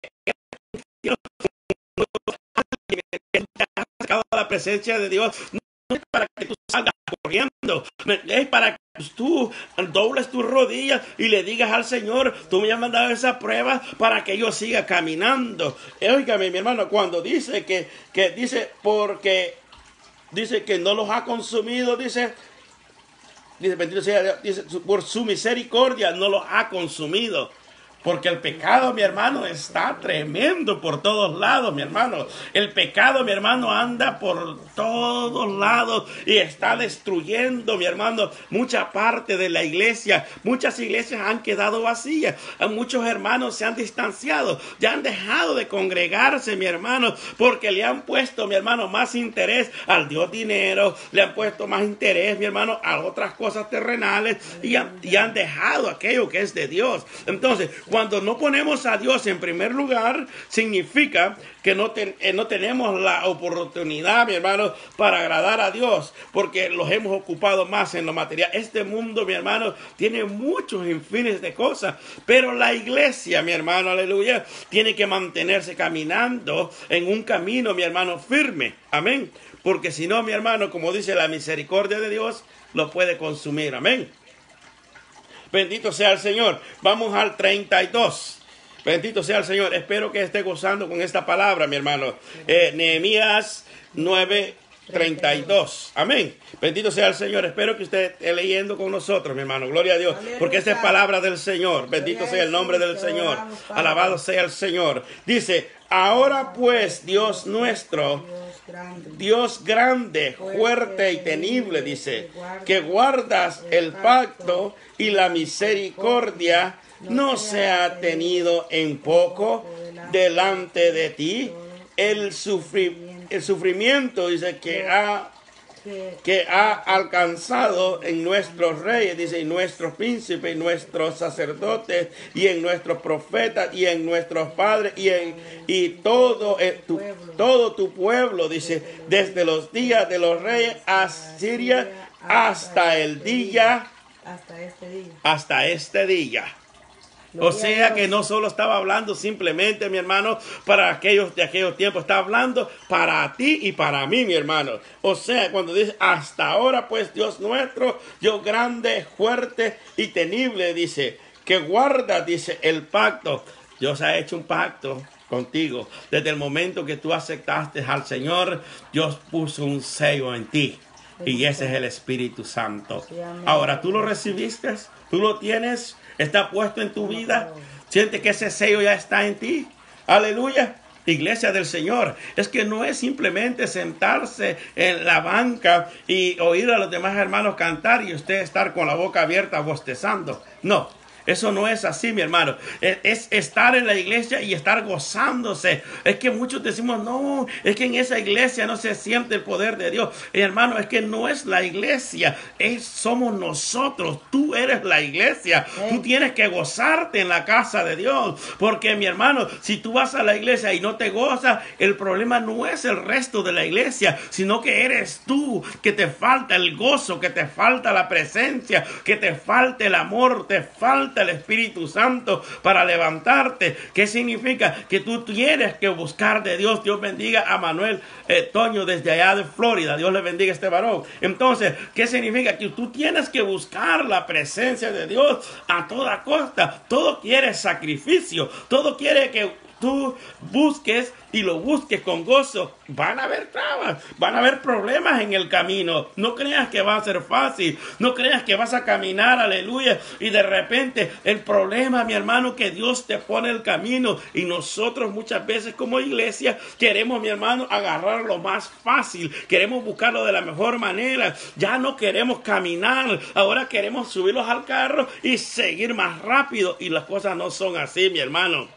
S1: has sacado a la presencia de Dios. No es para que tú salgas corriendo, es para que tú dobles tus rodillas y le digas al Señor, tú me has mandado esa prueba para que yo siga caminando. Óigame, mi hermano, cuando dice que, que dice, porque dice que no los ha consumido, dice, dice, bendito sea Dios, dice, por su misericordia no los ha consumido. Porque el pecado, mi hermano, está tremendo por todos lados, mi hermano. El pecado, mi hermano, anda por todos lados y está destruyendo, mi hermano, mucha parte de la iglesia. Muchas iglesias han quedado vacías. Muchos hermanos se han distanciado. Ya han dejado de congregarse, mi hermano, porque le han puesto, mi hermano, más interés al Dios dinero. Le han puesto más interés, mi hermano, a otras cosas terrenales y han, y han dejado aquello que es de Dios. Entonces, cuando no ponemos a Dios en primer lugar, significa que no, ten, eh, no tenemos la oportunidad, mi hermano, para agradar a Dios, porque los hemos ocupado más en lo material. Este mundo, mi hermano, tiene muchos infines de cosas, pero la iglesia, mi hermano, aleluya, tiene que mantenerse caminando en un camino, mi hermano, firme. Amén. Porque si no, mi hermano, como dice la misericordia de Dios, lo puede consumir. Amén. Bendito sea el Señor. Vamos al treinta y dos. Bendito sea el Señor. Espero que esté gozando con esta palabra, mi hermano. Eh, Nehemías nueve treinta y dos. Amén. Bendito sea el Señor. Espero que usted esté leyendo con nosotros, mi hermano. Gloria a Dios. Porque esta es palabra del Señor. Bendito sea el nombre del Señor. Alabado sea el Señor. Dice, ahora pues, Dios nuestro, Dios grande, fuerte y temible, dice, que guardas el pacto y la misericordia, no se ha tenido en poco delante de ti. El, sufri, el sufrimiento, dice, que ha, que ha alcanzado en nuestros reyes, dice, en nuestros príncipes, en nuestros sacerdotes, y en nuestros profetas, y en nuestros padres, y en y todo, eh, tu, todo tu pueblo, dice, desde los días de los reyes Asiria hasta el día,
S2: hasta este día.
S1: Hasta este día. O sea que no solo estaba hablando simplemente, mi hermano, para aquellos de aquellos tiempos, está hablando para ti y para mí, mi hermano. O sea, cuando dice hasta ahora, pues Dios nuestro, Dios grande, fuerte y temible, dice, que guarda, dice, el pacto. Dios ha hecho un pacto contigo. Desde el momento que tú aceptaste al Señor, Dios puso un sello en ti. Y ese es el Espíritu Santo. Ahora, ¿tú lo recibiste? ¿Tú lo tienes? ¿Está puesto en tu vida? ¿Sientes que ese sello ya está en ti? Aleluya. Iglesia del Señor, es que no es simplemente sentarse en la banca y oír a los demás hermanos cantar y usted estar con la boca abierta bostezando. No. Eso no es así, mi hermano. Es, es estar en la iglesia y estar gozándose. Es que muchos decimos, no, es que en esa iglesia no se siente el poder de Dios. Y hermano, es que no es la iglesia, es, somos nosotros. Tú eres la iglesia. ¿Eh? Tú tienes que gozarte en la casa de Dios. Porque, mi hermano, si tú vas a la iglesia y no te gozas, el problema no es el resto de la iglesia, sino que eres tú, que te falta el gozo, que te falta la presencia, que te falta el amor, te falta falta el Espíritu Santo para levantarte. ¿Qué significa? Que tú tienes que buscar de Dios. Dios bendiga a Manuel eh, Toño desde allá de Florida. Dios le bendiga a este varón. Entonces, ¿qué significa? Que tú tienes que buscar la presencia de Dios a toda costa. Todo quiere sacrificio. Todo quiere que tú busques y lo busques con gozo. Van a haber trabas, van a haber problemas en el camino. No creas que va a ser fácil. No creas que vas a caminar, aleluya, y de repente el problema, mi hermano, que Dios te pone el camino. Y nosotros muchas veces como iglesia queremos, mi hermano, agarrar lo más fácil. Queremos buscarlo de la mejor manera. Ya no queremos caminar. Ahora queremos subirlos al carro y seguir más rápido. Y las cosas no son así, mi hermano.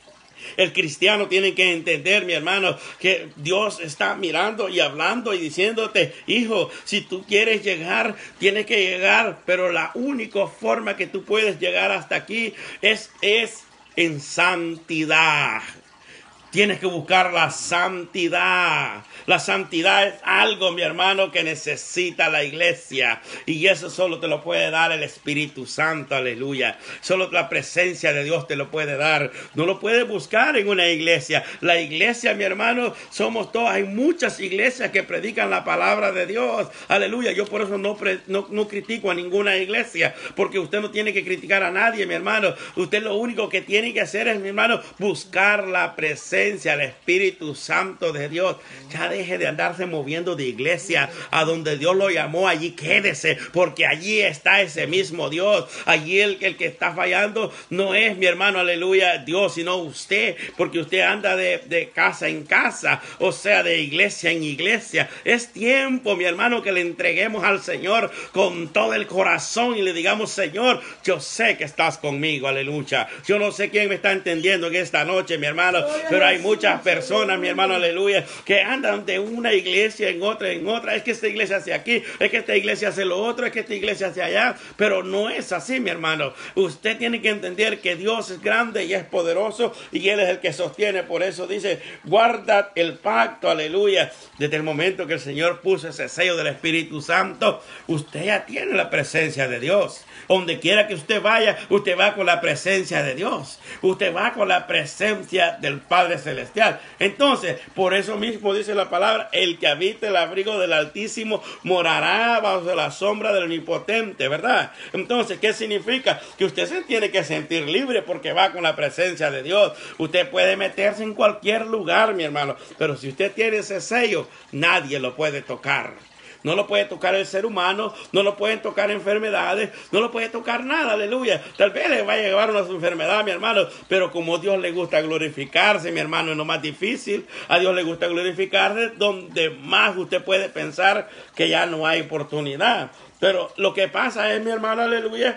S1: El cristiano tiene que entender, mi hermano, que Dios está mirando y hablando y diciéndote, hijo, si tú quieres llegar, tienes que llegar, pero la única forma que tú puedes llegar hasta aquí es, es en santidad. Tienes que buscar la santidad. La santidad es algo, mi hermano, que necesita la iglesia. Y eso solo te lo puede dar el Espíritu Santo, aleluya. Solo la presencia de Dios te lo puede dar. No lo puedes buscar en una iglesia. La iglesia, mi hermano, somos todos. Hay muchas iglesias que predican la palabra de Dios. Aleluya. Yo por eso no, no, no critico a ninguna iglesia. Porque usted no tiene que criticar a nadie, mi hermano. Usted lo único que tiene que hacer es, mi hermano, buscar la presencia al Espíritu Santo de Dios. Ya deje de andarse moviendo de iglesia a donde Dios lo llamó. Allí quédese, porque allí está ese mismo Dios. Allí el, el que está fallando no es, mi hermano, aleluya, Dios, sino usted, porque usted anda de, de casa en casa, o sea, de iglesia en iglesia. Es tiempo, mi hermano, que le entreguemos al Señor con todo el corazón y le digamos, Señor, yo sé que estás conmigo, aleluya. Yo no sé quién me está entendiendo en esta noche, mi hermano, pero hay muchas personas, mi hermano, aleluya, que andan de una iglesia en otra, en otra. Es que esta iglesia hace aquí, es que esta iglesia hace lo otro, es que esta iglesia hace allá. Pero no es así, mi hermano. Usted tiene que entender que Dios es grande y es poderoso y Él es el que sostiene. Por eso dice, guarda el pacto, aleluya. Desde el momento que el Señor puso ese sello del Espíritu Santo, usted ya tiene la presencia de Dios. Donde quiera que usted vaya, usted va con la presencia de Dios. Usted va con la presencia del Padre Celestial. Entonces, por eso mismo dice la palabra, el que habite el abrigo del Altísimo morará bajo la sombra del Omnipotente, ¿verdad? Entonces, ¿qué significa? Que usted se tiene que sentir libre porque va con la presencia de Dios. Usted puede meterse en cualquier lugar, mi hermano, pero si usted tiene ese sello, nadie lo puede tocar. No lo puede tocar el ser humano, no lo pueden tocar enfermedades, no lo puede tocar nada, aleluya. Tal vez le vaya a llevar una enfermedad, mi hermano, pero como a Dios le gusta glorificarse, mi hermano, es lo más difícil. A Dios le gusta glorificarse donde más usted puede pensar que ya no hay oportunidad. Pero lo que pasa es, mi hermano, aleluya,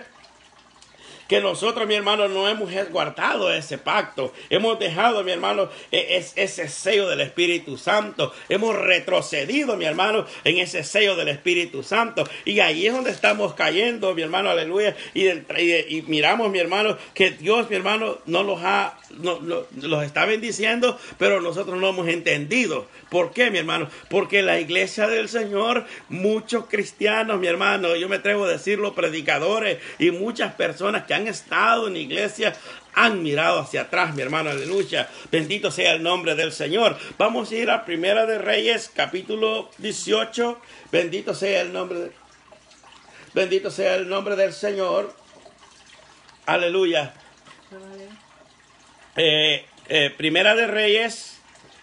S1: que nosotros, mi hermano, no hemos guardado ese pacto. Hemos dejado, mi hermano, ese sello del Espíritu Santo. Hemos retrocedido, mi hermano, en ese sello del Espíritu Santo. Y ahí es donde estamos cayendo, mi hermano, aleluya. Y, y, y miramos, mi hermano, que Dios, mi hermano, no los ha, no, no, los está bendiciendo, pero nosotros no hemos entendido. ¿Por qué, mi hermano? Porque la iglesia del Señor, muchos cristianos, mi hermano, yo me atrevo a decirlo, predicadores y muchas personas que han estado en la iglesia han mirado hacia atrás, mi hermano, aleluya. Bendito sea el nombre del Señor. Vamos a ir a Primera de Reyes, capítulo dieciocho. Bendito sea el nombre de, bendito sea el nombre del Señor. Aleluya. Eh, eh, Primera de Reyes,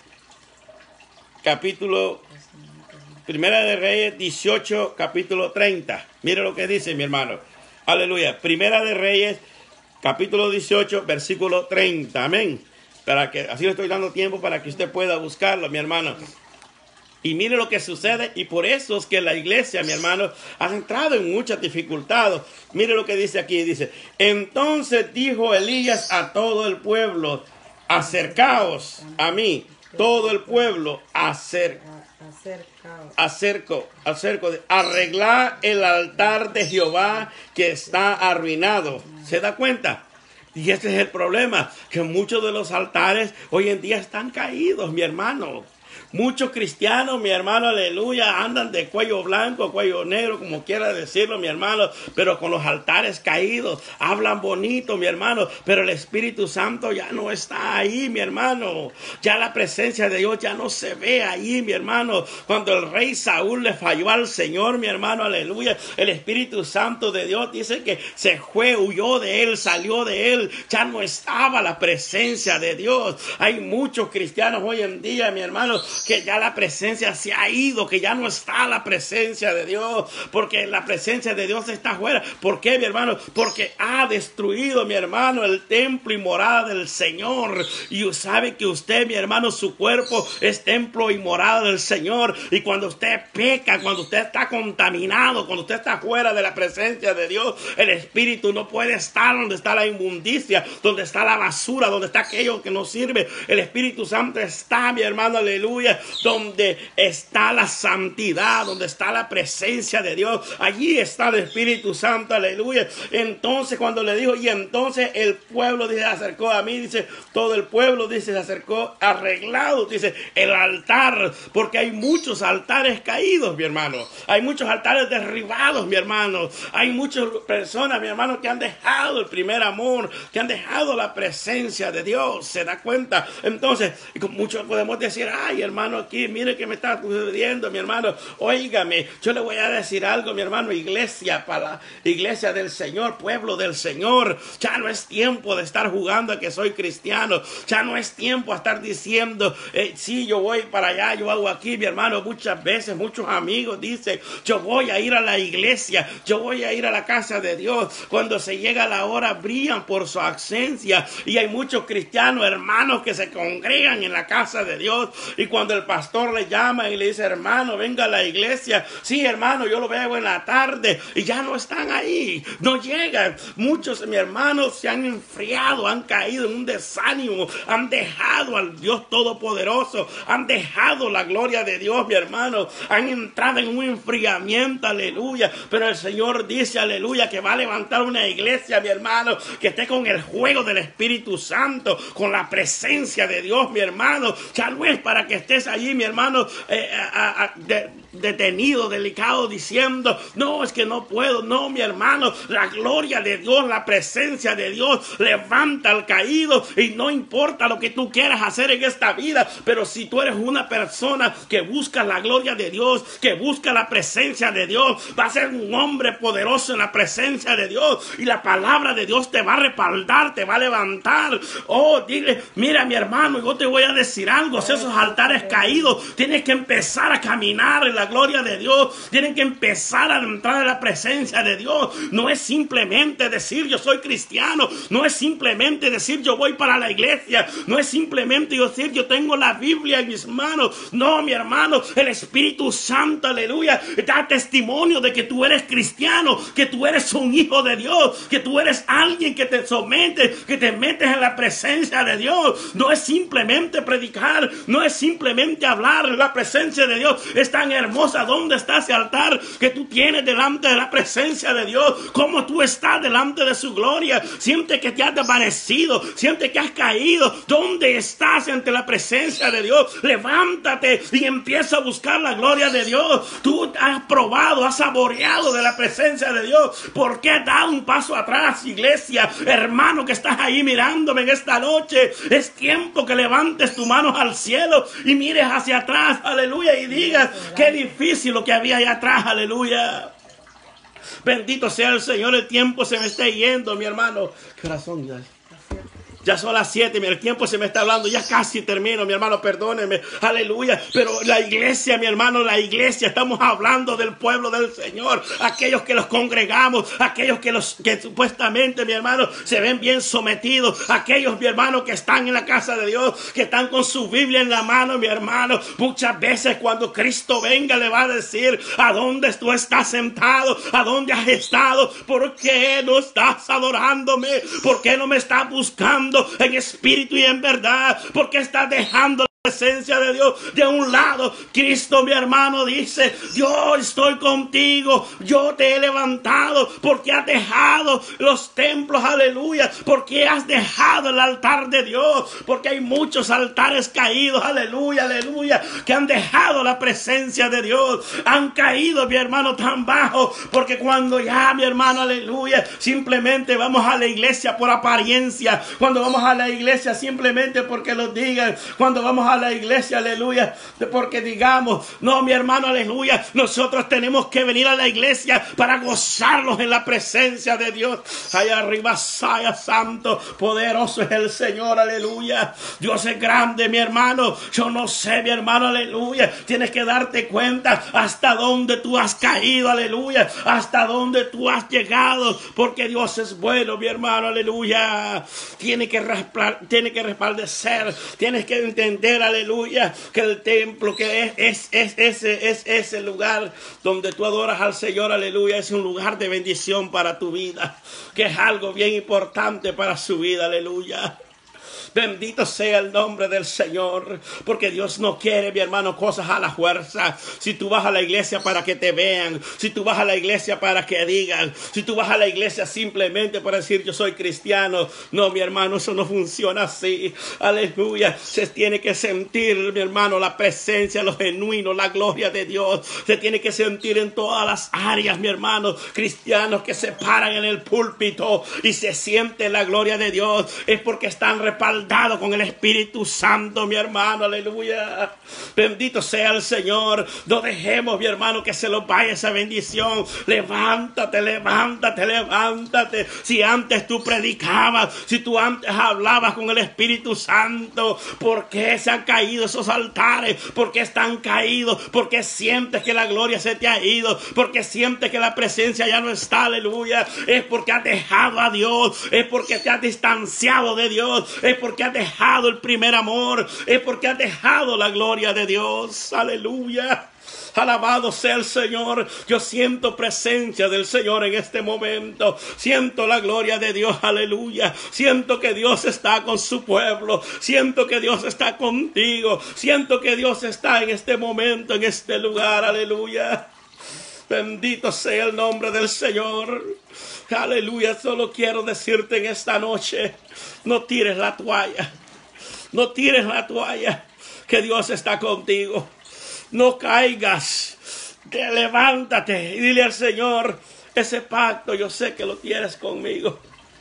S1: capítulo Primera de Reyes dieciocho, capítulo treinta. Mire lo que dice, mi hermano. Aleluya. Primera de Reyes, capítulo dieciocho, versículo treinta. Amén. Para que, así le estoy dando tiempo para que usted pueda buscarlo, mi hermano. Y mire lo que sucede. Y por eso es que la iglesia, mi hermano, ha entrado en muchas dificultades. Mire lo que dice aquí. Dice, entonces dijo Elías a todo el pueblo, acercaos a mí. Todo el pueblo, acercaos. Acerco, acerco de arreglar el altar de Jehová que está arruinado. ¿Se da cuenta? Y este es el problema, que muchos de los altares hoy en día están caídos, mi hermano.
S2: Muchos cristianos, mi hermano, aleluya, andan de cuello blanco, cuello negro, como quiera decirlo, mi hermano, pero con los altares caídos, hablan bonito, mi hermano, pero el Espíritu Santo ya no está ahí, mi hermano. Ya la presencia de Dios ya no se ve ahí, mi hermano. Cuando el rey Saúl le falló al Señor, mi hermano, aleluya, el Espíritu Santo de Dios dice que se fue, huyó de él, salió de él, ya no estaba la presencia de Dios. Hay muchos cristianos hoy en día, mi hermano, que ya la presencia se ha ido, que ya no está la presencia de Dios, porque la presencia de Dios está afuera. ¿Por qué, mi hermano? Porque ha destruido, mi hermano, el templo y morada del Señor. Y sabe que usted, mi hermano, su cuerpo es templo y morada del Señor. Y cuando usted peca, cuando usted está contaminado, cuando usted está fuera de la presencia de Dios, el Espíritu no puede estar donde está la inmundicia, donde está la basura, donde está aquello que no sirve. El Espíritu Santo está, mi hermano, aleluya, donde está la santidad, donde está la presencia de Dios. Allí está el Espíritu Santo, aleluya. Entonces cuando le dijo, y entonces el pueblo, dice, se acercó a mí, dice, todo el pueblo, dice, se acercó arreglado, dice, el altar, porque hay muchos altares caídos, mi hermano. Hay muchos altares derribados, mi hermano. Hay muchas personas, mi hermano, que han dejado el primer amor, que han dejado la presencia de Dios. ¿Se da cuenta? Entonces, muchos podemos decir, ay, hermano, aquí, mire que me está sucediendo, mi hermano. Óigame, yo le voy a decir algo, mi hermano, iglesia, para la iglesia del Señor, pueblo del Señor. Ya no es tiempo de estar jugando a que soy cristiano. Ya no es tiempo a estar diciendo, eh, sí, yo voy para allá, yo hago aquí, mi hermano. Muchas veces, muchos amigos dicen, yo voy a ir a la iglesia, yo voy a ir a la casa de Dios. Cuando se llega la hora, brillan por su ausencia. Y hay muchos cristianos, hermanos, que se congregan en la casa de Dios. Y cuando el pastor le llama y le dice, hermano, venga a la iglesia. Sí, hermano, yo lo veo en la tarde. Y ya no están ahí, no llegan. Muchos, mi hermano, se han enfriado, han caído en un desánimo, han dejado al Dios Todopoderoso, han dejado la gloria de Dios, mi hermano, han entrado en un enfriamiento, aleluya. Pero el Señor dice, aleluya, que va a levantar una iglesia, mi hermano, que esté con el juego del Espíritu Santo, con la presencia de Dios, mi hermano. Ya no es para que estés allí, mi hermano, eh, a, a, de, detenido, delicado, diciendo, no, es que no puedo. No, mi hermano, la gloria de Dios, la presencia de Dios levanta al caído. Y no importa lo que tú quieras hacer en esta vida, pero si tú eres una persona que busca la gloria de Dios, que busca la presencia de Dios, va a ser un hombre poderoso en la presencia de Dios. Y la palabra de Dios te va a respaldar, te va a levantar. Oh, dile, mira, mi hermano, yo te voy a decir algo. Si esos altares caídos, tienes que empezar a caminar en la gloria de Dios. Tienes que empezar a entrar en la presencia de Dios. No es simplemente decir yo soy cristiano. No es simplemente decir yo voy para la iglesia. No es simplemente decir yo tengo la Biblia en mis manos. No, mi hermano, el Espíritu Santo, aleluya, da testimonio de que tú eres cristiano, que tú eres un hijo de Dios, que tú eres alguien que te somete, que te metes en la presencia de Dios. No es simplemente predicar, no es simplemente hablar. La presencia de Dios es tan hermosa. ¿Dónde está ese altar que tú tienes delante de la presencia de Dios? ¿Cómo tú estás delante de su gloria? Siente que te has desvanecido, siente que has caído. ¿Dónde estás ante la presencia de Dios? Levántate y empieza a buscar la gloria de Dios. Tú has probado, has saboreado de la presencia de Dios. ¿Por qué has dado un paso atrás, iglesia? Hermano que estás ahí mirándome en esta noche, es tiempo que levantes tus manos al cielo y mires hacia atrás, aleluya, y digas, qué difícil lo que había allá atrás, aleluya. Bendito sea el Señor, el tiempo se me está yendo, mi hermano. ¿Qué hora son ya? Ya son las siete, el tiempo se me está hablando, ya casi termino, mi hermano, perdóneme, aleluya. Pero la iglesia, mi hermano, la iglesia, estamos hablando del pueblo del Señor, aquellos que los congregamos, aquellos que los que supuestamente, mi hermano, se ven bien sometidos, aquellos, mi hermano, que están en la casa de Dios, que están con su Biblia en la mano, mi hermano. Muchas veces cuando Cristo venga le va a decir, ¿a dónde tú estás sentado? ¿A dónde has estado? ¿Por qué no estás adorándome? ¿Por qué no me estás buscando en espíritu y en verdad? ¿Por qué estás dejando presencia de Dios. De un lado, Cristo, mi hermano, dice: yo estoy contigo, yo te he levantado, porque has dejado los templos, aleluya, porque has dejado el altar de Dios, porque hay muchos altares caídos, aleluya, aleluya, que han dejado la presencia de Dios, han caído, mi hermano, tan bajo, porque cuando ya, mi hermano, aleluya, simplemente vamos a la iglesia por apariencia, cuando vamos a la iglesia simplemente porque lo digan, cuando vamos a la iglesia, aleluya, porque digamos, no, mi hermano, aleluya, nosotros tenemos que venir a la iglesia para gozarnos en la presencia de Dios. Allá arriba, Saya santo, poderoso es el Señor, aleluya. Dios es grande, mi hermano. Yo no sé, mi hermano, aleluya. Tienes que darte cuenta hasta dónde tú has caído, aleluya, hasta dónde tú has llegado, porque Dios es bueno, mi hermano, aleluya. Tiene que respaldar, tiene que respaldecer, tienes que entender, aleluya, que el templo, que es, es, es, ese, es ese lugar donde tú adoras al Señor, aleluya, es un lugar de bendición para tu vida, que es algo bien importante para su vida, aleluya. Bendito sea el nombre del Señor, porque Dios no quiere, mi hermano, cosas a la fuerza. Si tú vas a la iglesia para que te vean, si tú vas a la iglesia para que digan, si tú vas a la iglesia simplemente para decir yo soy cristiano, no, mi hermano, eso no funciona así. Aleluya. Se tiene que sentir, mi hermano, la presencia, lo genuino, la gloria de Dios. Se tiene que sentir en todas las áreas, mi hermano. Cristianos que se paran en el púlpito y se siente la gloria de Dios, es porque están respaldados con el Espíritu Santo, mi hermano, aleluya. Bendito sea el Señor. No dejemos, mi hermano, que se nos vaya esa bendición. Levántate, levántate, levántate. Si antes tú predicabas, si tú antes hablabas con el Espíritu Santo, ¿por qué se han caído esos altares? ¿Por qué están caídos? ¿Por qué sientes que la gloria se te ha ido? ¿Por qué sientes que la presencia ya no está? Aleluya. Es porque has dejado a Dios, es porque te has distanciado de Dios, es porque has dejado el primer amor, es porque has dejado la gloria de Dios. Aleluya. Alabado sea el Señor. Yo siento presencia del Señor en este momento. Siento la gloria de Dios. Aleluya. Siento que Dios está con su pueblo. Siento que Dios está contigo. Siento que Dios está en este momento, en este lugar. Aleluya. Bendito sea el nombre del Señor. Aleluya. Solo quiero decirte en esta noche, no tires la toalla. No tires la toalla, que Dios está contigo. No caigas. Levántate y dile al Señor, ese pacto yo sé que lo tienes conmigo.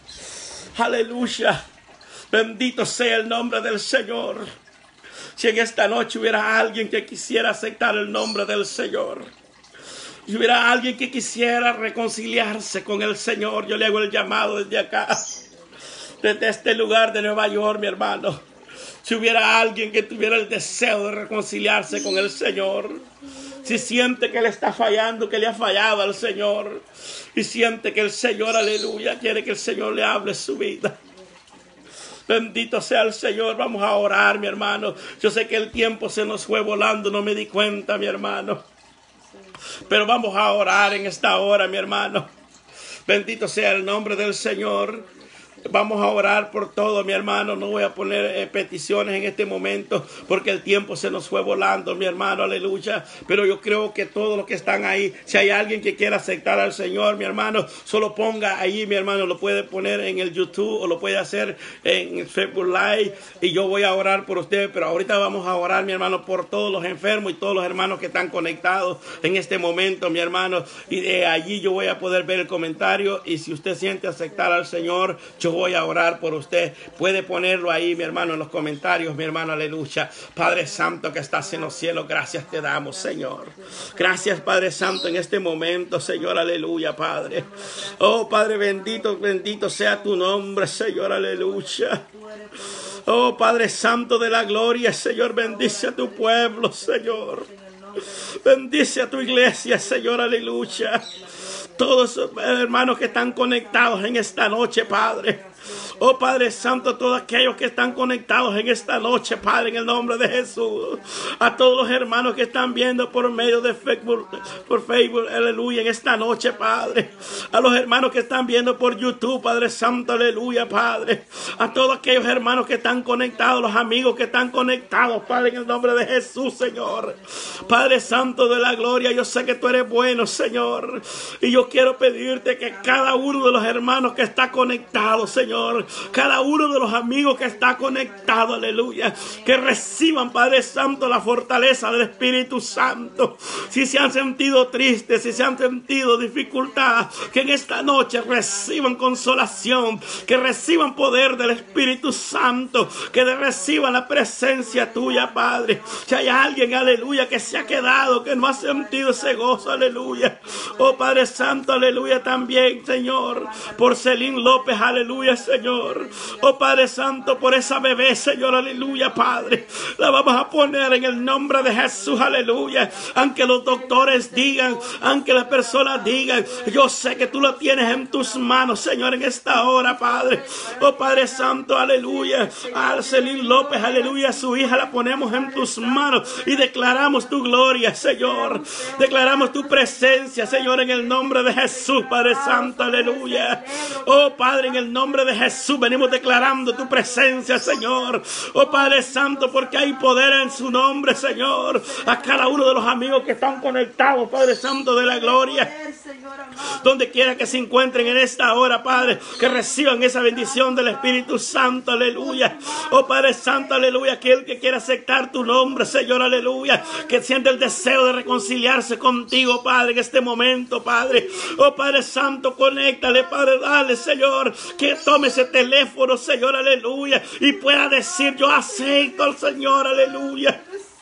S2: Aleluya. Bendito sea el nombre del Señor. Si en esta noche hubiera alguien que quisiera aceptar el nombre del Señor, si hubiera alguien que quisiera reconciliarse con el Señor, yo le hago el llamado desde acá, desde este lugar de Nueva York, mi hermano. Si hubiera alguien que tuviera el deseo de reconciliarse con el Señor, si siente que le está fallando, que le ha fallado al Señor, y siente que el Señor, aleluya, quiere que el Señor le hable su vida. Bendito sea el Señor. Vamos a orar, mi hermano. Yo sé que el tiempo se nos fue volando, no me di cuenta, mi hermano. Pero vamos a orar en esta hora, mi hermano. Bendito sea el nombre del Señor. Vamos a orar por todo, mi hermano. No voy a poner eh, peticiones en este momento porque el tiempo se nos fue volando, mi hermano, aleluya. Pero yo creo que todos los que están ahí, si hay alguien que quiera aceptar al Señor, mi hermano, solo ponga ahí, mi hermano. Lo puede poner en el YouTube o lo puede hacer en Facebook Live y yo voy a orar por usted. Pero ahorita vamos a orar, mi hermano, por todos los enfermos y todos los hermanos que están conectados en este momento, mi hermano. Y de allí yo voy a poder ver el comentario, y si usted siente aceptar al Señor, yo voy a orar por usted. Puede ponerlo ahí, mi hermano, en los comentarios, mi hermano, aleluya. Padre Santo que estás en los cielos, gracias te damos, Señor. Gracias, Padre Santo, en este momento, Señor, aleluya, Padre. Oh, Padre bendito, bendito sea tu nombre, Señor, aleluya. Oh, Padre Santo de la gloria, Señor, bendice a tu pueblo, Señor. Bendice a tu iglesia, Señor, aleluya. Todos los hermanos que están conectados en esta noche, Padre. Oh Padre Santo, todos aquellos que están conectados en esta noche, Padre, en el nombre de Jesús. A todos los hermanos que están viendo por medio de Facebook, por Facebook, aleluya, en esta noche, Padre. A los hermanos que están viendo por YouTube, Padre Santo, aleluya, Padre. A todos aquellos hermanos que están conectados, los amigos que están conectados, Padre, en el nombre de Jesús, Señor. Padre Santo de la gloria, yo sé que tú eres bueno, Señor. Y yo quiero pedirte que cada uno de los hermanos que está conectado, Señor, cada uno de los amigos que está conectado, aleluya, que reciban, Padre Santo, la fortaleza del Espíritu Santo. Si se han sentido tristes, si se han sentido dificultad, que en esta noche reciban consolación, que reciban poder del Espíritu Santo, que reciban la presencia tuya, Padre. Si hay alguien, aleluya, que se ha quedado, que no ha sentido ese gozo, aleluya. Oh Padre Santo, aleluya, también, Señor, por Celín López, aleluya, Señor. Oh Padre Santo, por esa bebé, Señor, aleluya, Padre. La vamos a poner en el nombre de Jesús, aleluya. Aunque los doctores digan, aunque las personas digan, yo sé que tú lo tienes en tus manos, Señor, en esta hora, Padre. Oh Padre Santo, aleluya. A Celín López, aleluya, su hija la ponemos en tus manos y declaramos tu gloria, Señor. Declaramos tu presencia, Señor, en el nombre de Jesús, Padre Santo, aleluya. Oh Padre, en el nombre de Jesús venimos declarando tu presencia, Señor. Oh Padre Santo, porque hay poder en su nombre, Señor. A cada uno de los amigos que están conectados, Padre Santo de la gloria, donde quiera que se encuentren en esta hora, Padre, que reciban esa bendición del Espíritu Santo, aleluya. Oh Padre Santo, aleluya, aquel que quiera aceptar tu nombre, Señor, aleluya, que siente el deseo de reconciliarse contigo, Padre, en este momento, Padre. Oh Padre Santo, conéctale, Padre, dale, Señor, que tome ese teléfono, Señor, aleluya, y pueda decir, yo acepto al Señor, aleluya.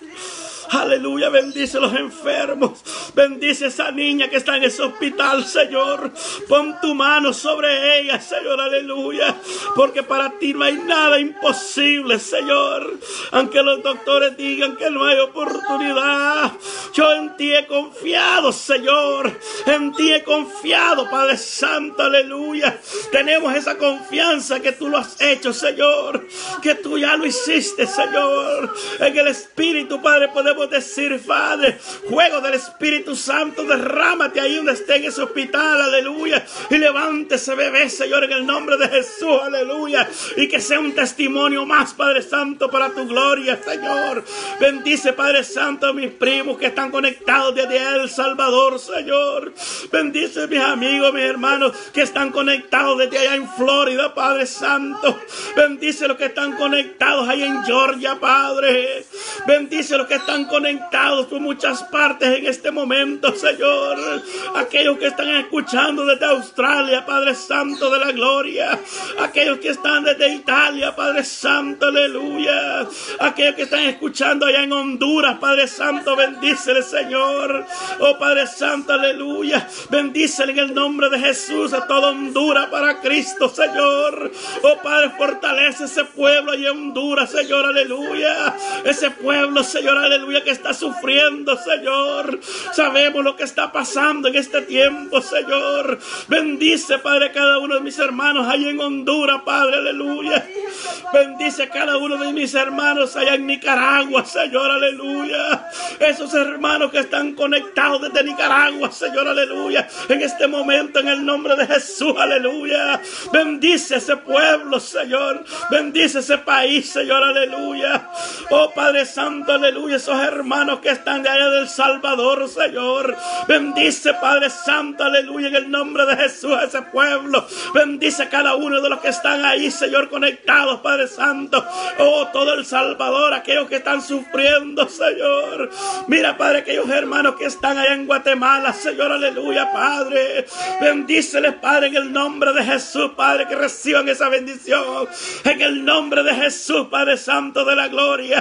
S2: Aleluya, bendice a los enfermos. Bendice a esa niña que está en ese hospital, Señor. Pon tu mano sobre ella, Señor, aleluya. Porque para ti no hay nada imposible, Señor. Aunque los doctores digan que no hay oportunidad, yo en ti he confiado, Señor. En ti he confiado, Padre Santo, aleluya. Tenemos esa confianza que tú lo has hecho, Señor. Que tú ya lo hiciste, Señor. En el Espíritu, Padre, podemos decir, Padre, juego del Espíritu Santo, derrámate ahí donde esté en ese hospital, aleluya, y levante ese bebé, Señor, en el nombre de Jesús, aleluya, y que sea un testimonio más, Padre Santo, para tu gloria, Señor. Bendice, Padre Santo, a mis primos que están conectados desde El Salvador, Señor. Bendice a mis amigos, mis hermanos que están conectados desde allá en Florida, Padre Santo. Bendice a los que están conectados ahí en Georgia, Padre. Bendice a los que están conectados por muchas partes en este momento, Señor. Aquellos que están escuchando desde Australia, Padre Santo de la gloria. Aquellos que están desde Italia, Padre Santo, aleluya. Aquellos que están escuchando allá en Honduras, Padre Santo, bendícele, Señor. Oh Padre Santo, aleluya. Bendícele en el nombre de Jesús a toda Honduras para Cristo, Señor. Oh Padre, fortalece ese pueblo allá en Honduras, Señor, aleluya. Ese pueblo, Señor, aleluya, que está sufriendo, Señor. Sabemos lo que está pasando en este tiempo, Señor. Bendice, Padre, cada uno de mis hermanos allá en Honduras, Padre, aleluya. Bendice a cada uno de mis hermanos allá en Nicaragua, Señor, aleluya. Esos hermanos que están conectados desde Nicaragua, Señor, aleluya. En este momento, en el nombre de Jesús, aleluya. Bendice a ese pueblo, Señor. Bendice ese país, Señor, aleluya. Oh Padre Santo, aleluya. Esos hermanos que están de allá del Salvador, Señor. Bendice, Padre Santo, aleluya, en el nombre de Jesús a ese pueblo. Bendice a cada uno de los que están ahí, Señor, conectados, Padre Santo. Oh, todo El Salvador, aquellos que están sufriendo, Señor. Mira, Padre, aquellos hermanos que están allá en Guatemala, Señor, aleluya, Padre. Bendíceles, Padre, en el nombre de Jesús, Padre, que reciban esa bendición. En el nombre de Jesús, Padre Santo de la gloria.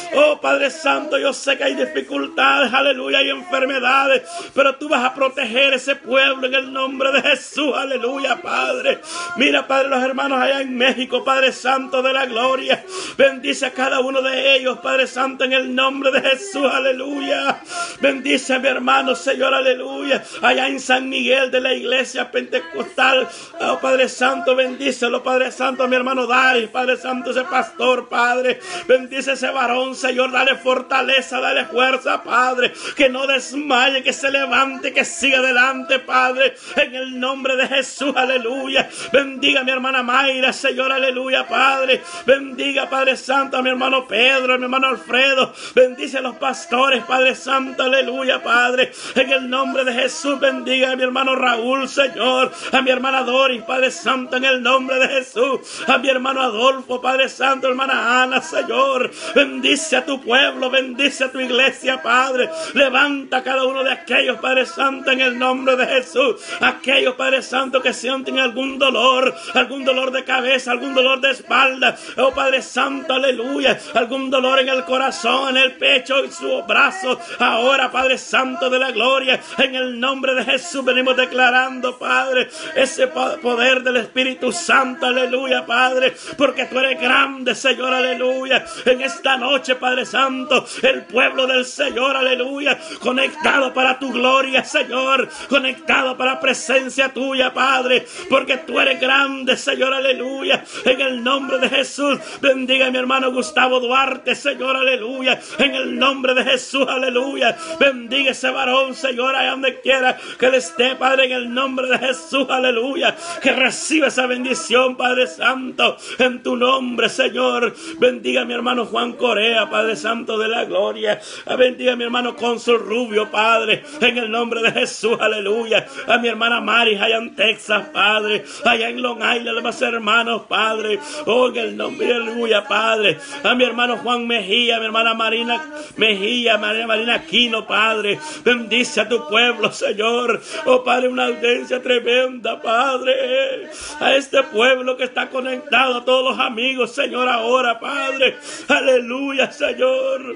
S2: Oh, Padre Santo, yo sé que hay dificultades, aleluya, hay enfermedades, pero tú vas a proteger ese pueblo en el nombre de Jesús, aleluya, Padre. Mira, Padre, los hermanos allá en México, Padre Santo de la gloria, bendice a cada uno de ellos, Padre Santo, en el nombre de Jesús, aleluya. Bendice a mi hermano, Señor, aleluya, allá en San Miguel de la iglesia pentecostal. Oh, Padre Santo, bendícelo, Padre Santo, a mi hermano Dari, Padre Santo, ese pastor, Padre, bendice a ese varón, Señor, dale fortaleza, dale fuerza, Padre, que no desmaye, que se levante, que siga adelante, Padre, en el nombre de Jesús, aleluya. Bendiga a mi hermana Mayra, Señor, aleluya, Padre, bendiga, Padre Santo, a mi hermano Pedro, a mi hermano Alfredo, bendice a los pastores, Padre Santo, aleluya, Padre, en el nombre de Jesús, bendiga a mi hermano Raúl, Señor, a mi hermana Doris, Padre Santo, en el nombre de Jesús, a mi hermano Adolfo, Padre Santo, hermana Ana, Señor, bendice a tu pueblo, bendice a tu iglesia, Padre, levanta a cada uno de aquellos, Padre Santo, en el nombre de Jesús, aquellos, Padre Santo, que sienten algún dolor, algún dolor de cabeza, algún dolor de espalda, oh Padre Santo, aleluya, algún dolor en el corazón, en el pecho, en sus brazos, ahora, Padre Santo de la gloria, en el nombre de Jesús venimos declarando, Padre, ese poder del Espíritu Santo, aleluya, Padre, porque tú eres grande, Señor, aleluya, en esta noche, Padre Santo, el pueblo del Señor, aleluya, conectado para tu gloria, Señor, conectado para la presencia tuya, Padre, porque tú eres grande, Señor, aleluya, en el nombre de Jesús, bendiga a mi hermano Gustavo Duarte, Señor, aleluya, en el nombre de Jesús, aleluya, bendiga ese varón, Señor, allá donde quiera que él esté, Padre, en el nombre de Jesús, aleluya, que reciba esa bendición, Padre Santo, en tu nombre, Señor. Bendiga a mi hermano Juan Corea, Padre Santo de la gloria, bendiga a mi hermano Cónsul Rubio, Padre, en el nombre de Jesús, aleluya, a mi hermana Mari allá en Texas, Padre, allá en Long Island, los hermanos, Padre, oh, en el nombre de aleluya, Padre, a mi hermano Juan Mejía, a mi hermana Marina Mejía, María Marina Aquino, Padre, bendice a tu pueblo, Señor, oh Padre, una audiencia tremenda, Padre, a este pueblo que está conectado, a todos los amigos, Señor, ahora, Padre, aleluya, Señor,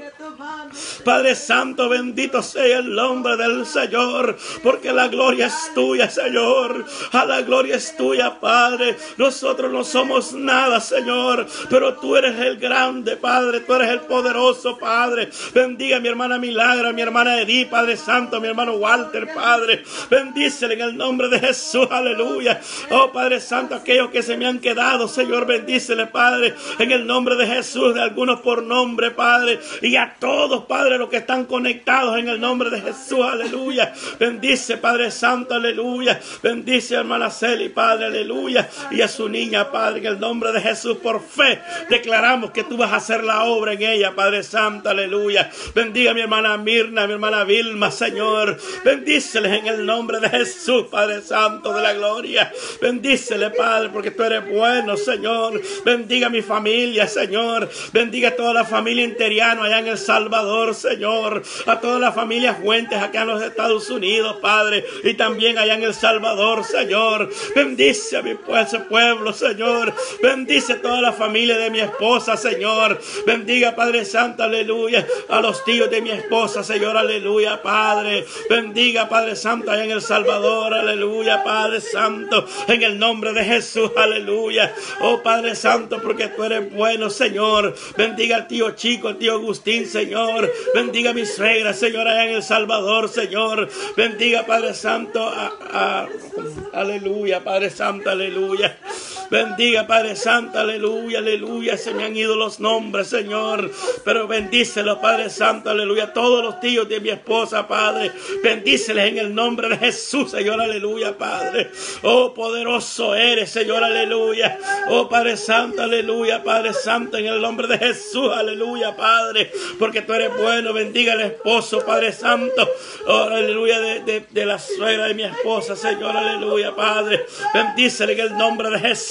S2: Padre Santo, bendito sea el nombre del Señor, porque la gloria es tuya, Señor, a la gloria es tuya, Padre, nosotros no somos nada, Señor, pero tú eres el grande, Padre, tú eres el poderoso, Padre, bendiga a mi hermana Milagra, a mi hermana Edith, Padre Santo, a mi hermano Walter, Padre, bendícele en el nombre de Jesús, aleluya, oh Padre Santo, aquellos que se me han quedado, Señor, bendícele, Padre, en el nombre de Jesús, de algunos por nombre, Padre, y a todos, Padre, los que están conectados en el nombre de Jesús, aleluya, bendice, Padre Santo, aleluya, bendice a hermana Celi, Padre, aleluya, y a su niña, Padre, en el nombre de Jesús, por fe, declaramos que tú vas a hacer la obra en ella, Padre Santo, aleluya, bendiga a mi hermana Mirna, a mi hermana Vilma, Señor, bendíceles en el nombre de Jesús, Padre Santo de la gloria, bendícele, Padre, porque tú eres bueno, Señor, bendiga a mi familia, Señor, bendiga a toda la familia interiana allá en El Salvador, Señor, a toda la familia Fuentes acá en los Estados Unidos, Padre, y también allá en El Salvador, Señor, bendice a mi pueblo, Señor, bendice a toda la familia de mi esposa, Señor, bendiga, Padre Santo, aleluya, a los tíos de mi esposa, Señor, aleluya, Padre, bendiga, Padre Santo, allá en El Salvador, aleluya, Padre Santo, en el nombre de Jesús, aleluya, oh Padre Santo, porque tú eres bueno, Señor, bendiga al tío Chico, al tío Agustín, Señor, bendiga a mi suegra, Señor, allá en El Salvador, Señor, bendiga, Padre Santo, a, a, aleluya, Padre Santo, aleluya, bendiga, Padre Santo, aleluya, aleluya, se me han ido los nombres, Señor, pero bendícelos, Padre Santo, aleluya, todos los tíos de mi esposa, Padre, bendíceles en el nombre de Jesús, Señor, aleluya, Padre, oh poderoso eres, Señor, aleluya, oh Padre Santo, aleluya, Padre Santo, en el nombre de Jesús, aleluya, Padre, porque tú eres bueno, bendiga al esposo, Padre Santo, oh aleluya, de, de, de la suegra de mi esposa, Señor, aleluya, Padre, bendícele en el nombre de Jesús,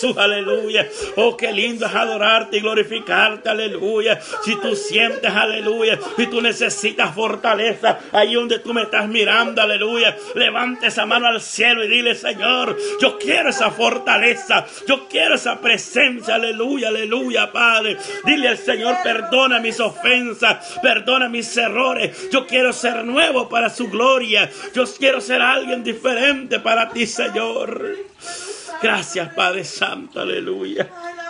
S2: Jesús, aleluya. Oh, qué lindo es adorarte y glorificarte, aleluya. Si tú sientes, aleluya, si tú necesitas fortaleza, ahí donde tú me estás mirando, aleluya, levante esa mano al cielo y dile: Señor, yo quiero esa fortaleza, yo quiero esa presencia, aleluya, aleluya, Padre. Dile al Señor: perdona mis ofensas, perdona mis errores. Yo quiero ser nuevo para su gloria. Yo quiero ser alguien diferente para ti, Señor. Gracias, Padre Santo, aleluya.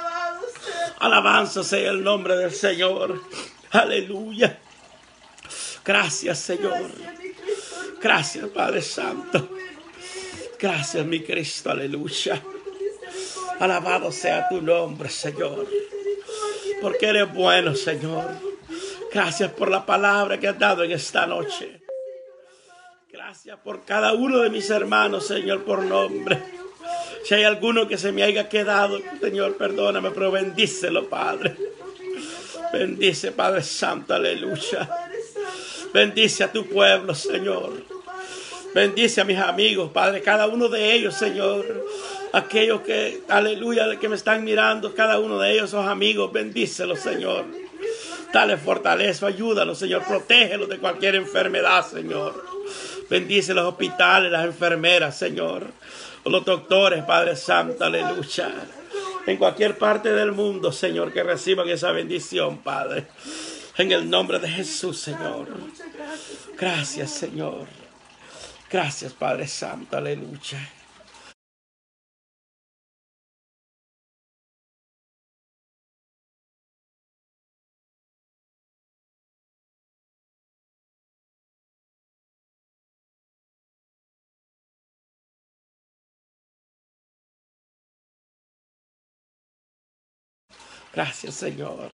S2: Alabanza sea el nombre del Señor, aleluya. Gracias, Señor. Gracias, Padre Santo. Gracias, mi Cristo, aleluya. Alabado sea tu nombre, Señor, porque eres bueno, Señor. Gracias por la palabra que has dado en esta noche. Gracias por cada uno de mis hermanos, Señor, por nombre. Si hay alguno que se me haya quedado, Señor, perdóname, pero bendícelo, Padre. Bendice, Padre Santo, aleluya. Bendice a tu pueblo, Señor. Bendice a mis amigos, Padre, cada uno de ellos, Señor. Aquellos que, aleluya, que me están mirando, cada uno de ellos, esos amigos, bendícelos, Señor. Dale fortaleza, ayúdalos, Señor. Protégelos de cualquier enfermedad, Señor. Bendice los hospitales, las enfermeras, Señor. Los doctores, Padre Santo, aleluya. En cualquier parte del mundo, Señor, que reciban esa bendición, Padre. En el nombre de Jesús, Señor. Gracias, Señor. Gracias, Padre Santo, aleluya. Gracias, Señor.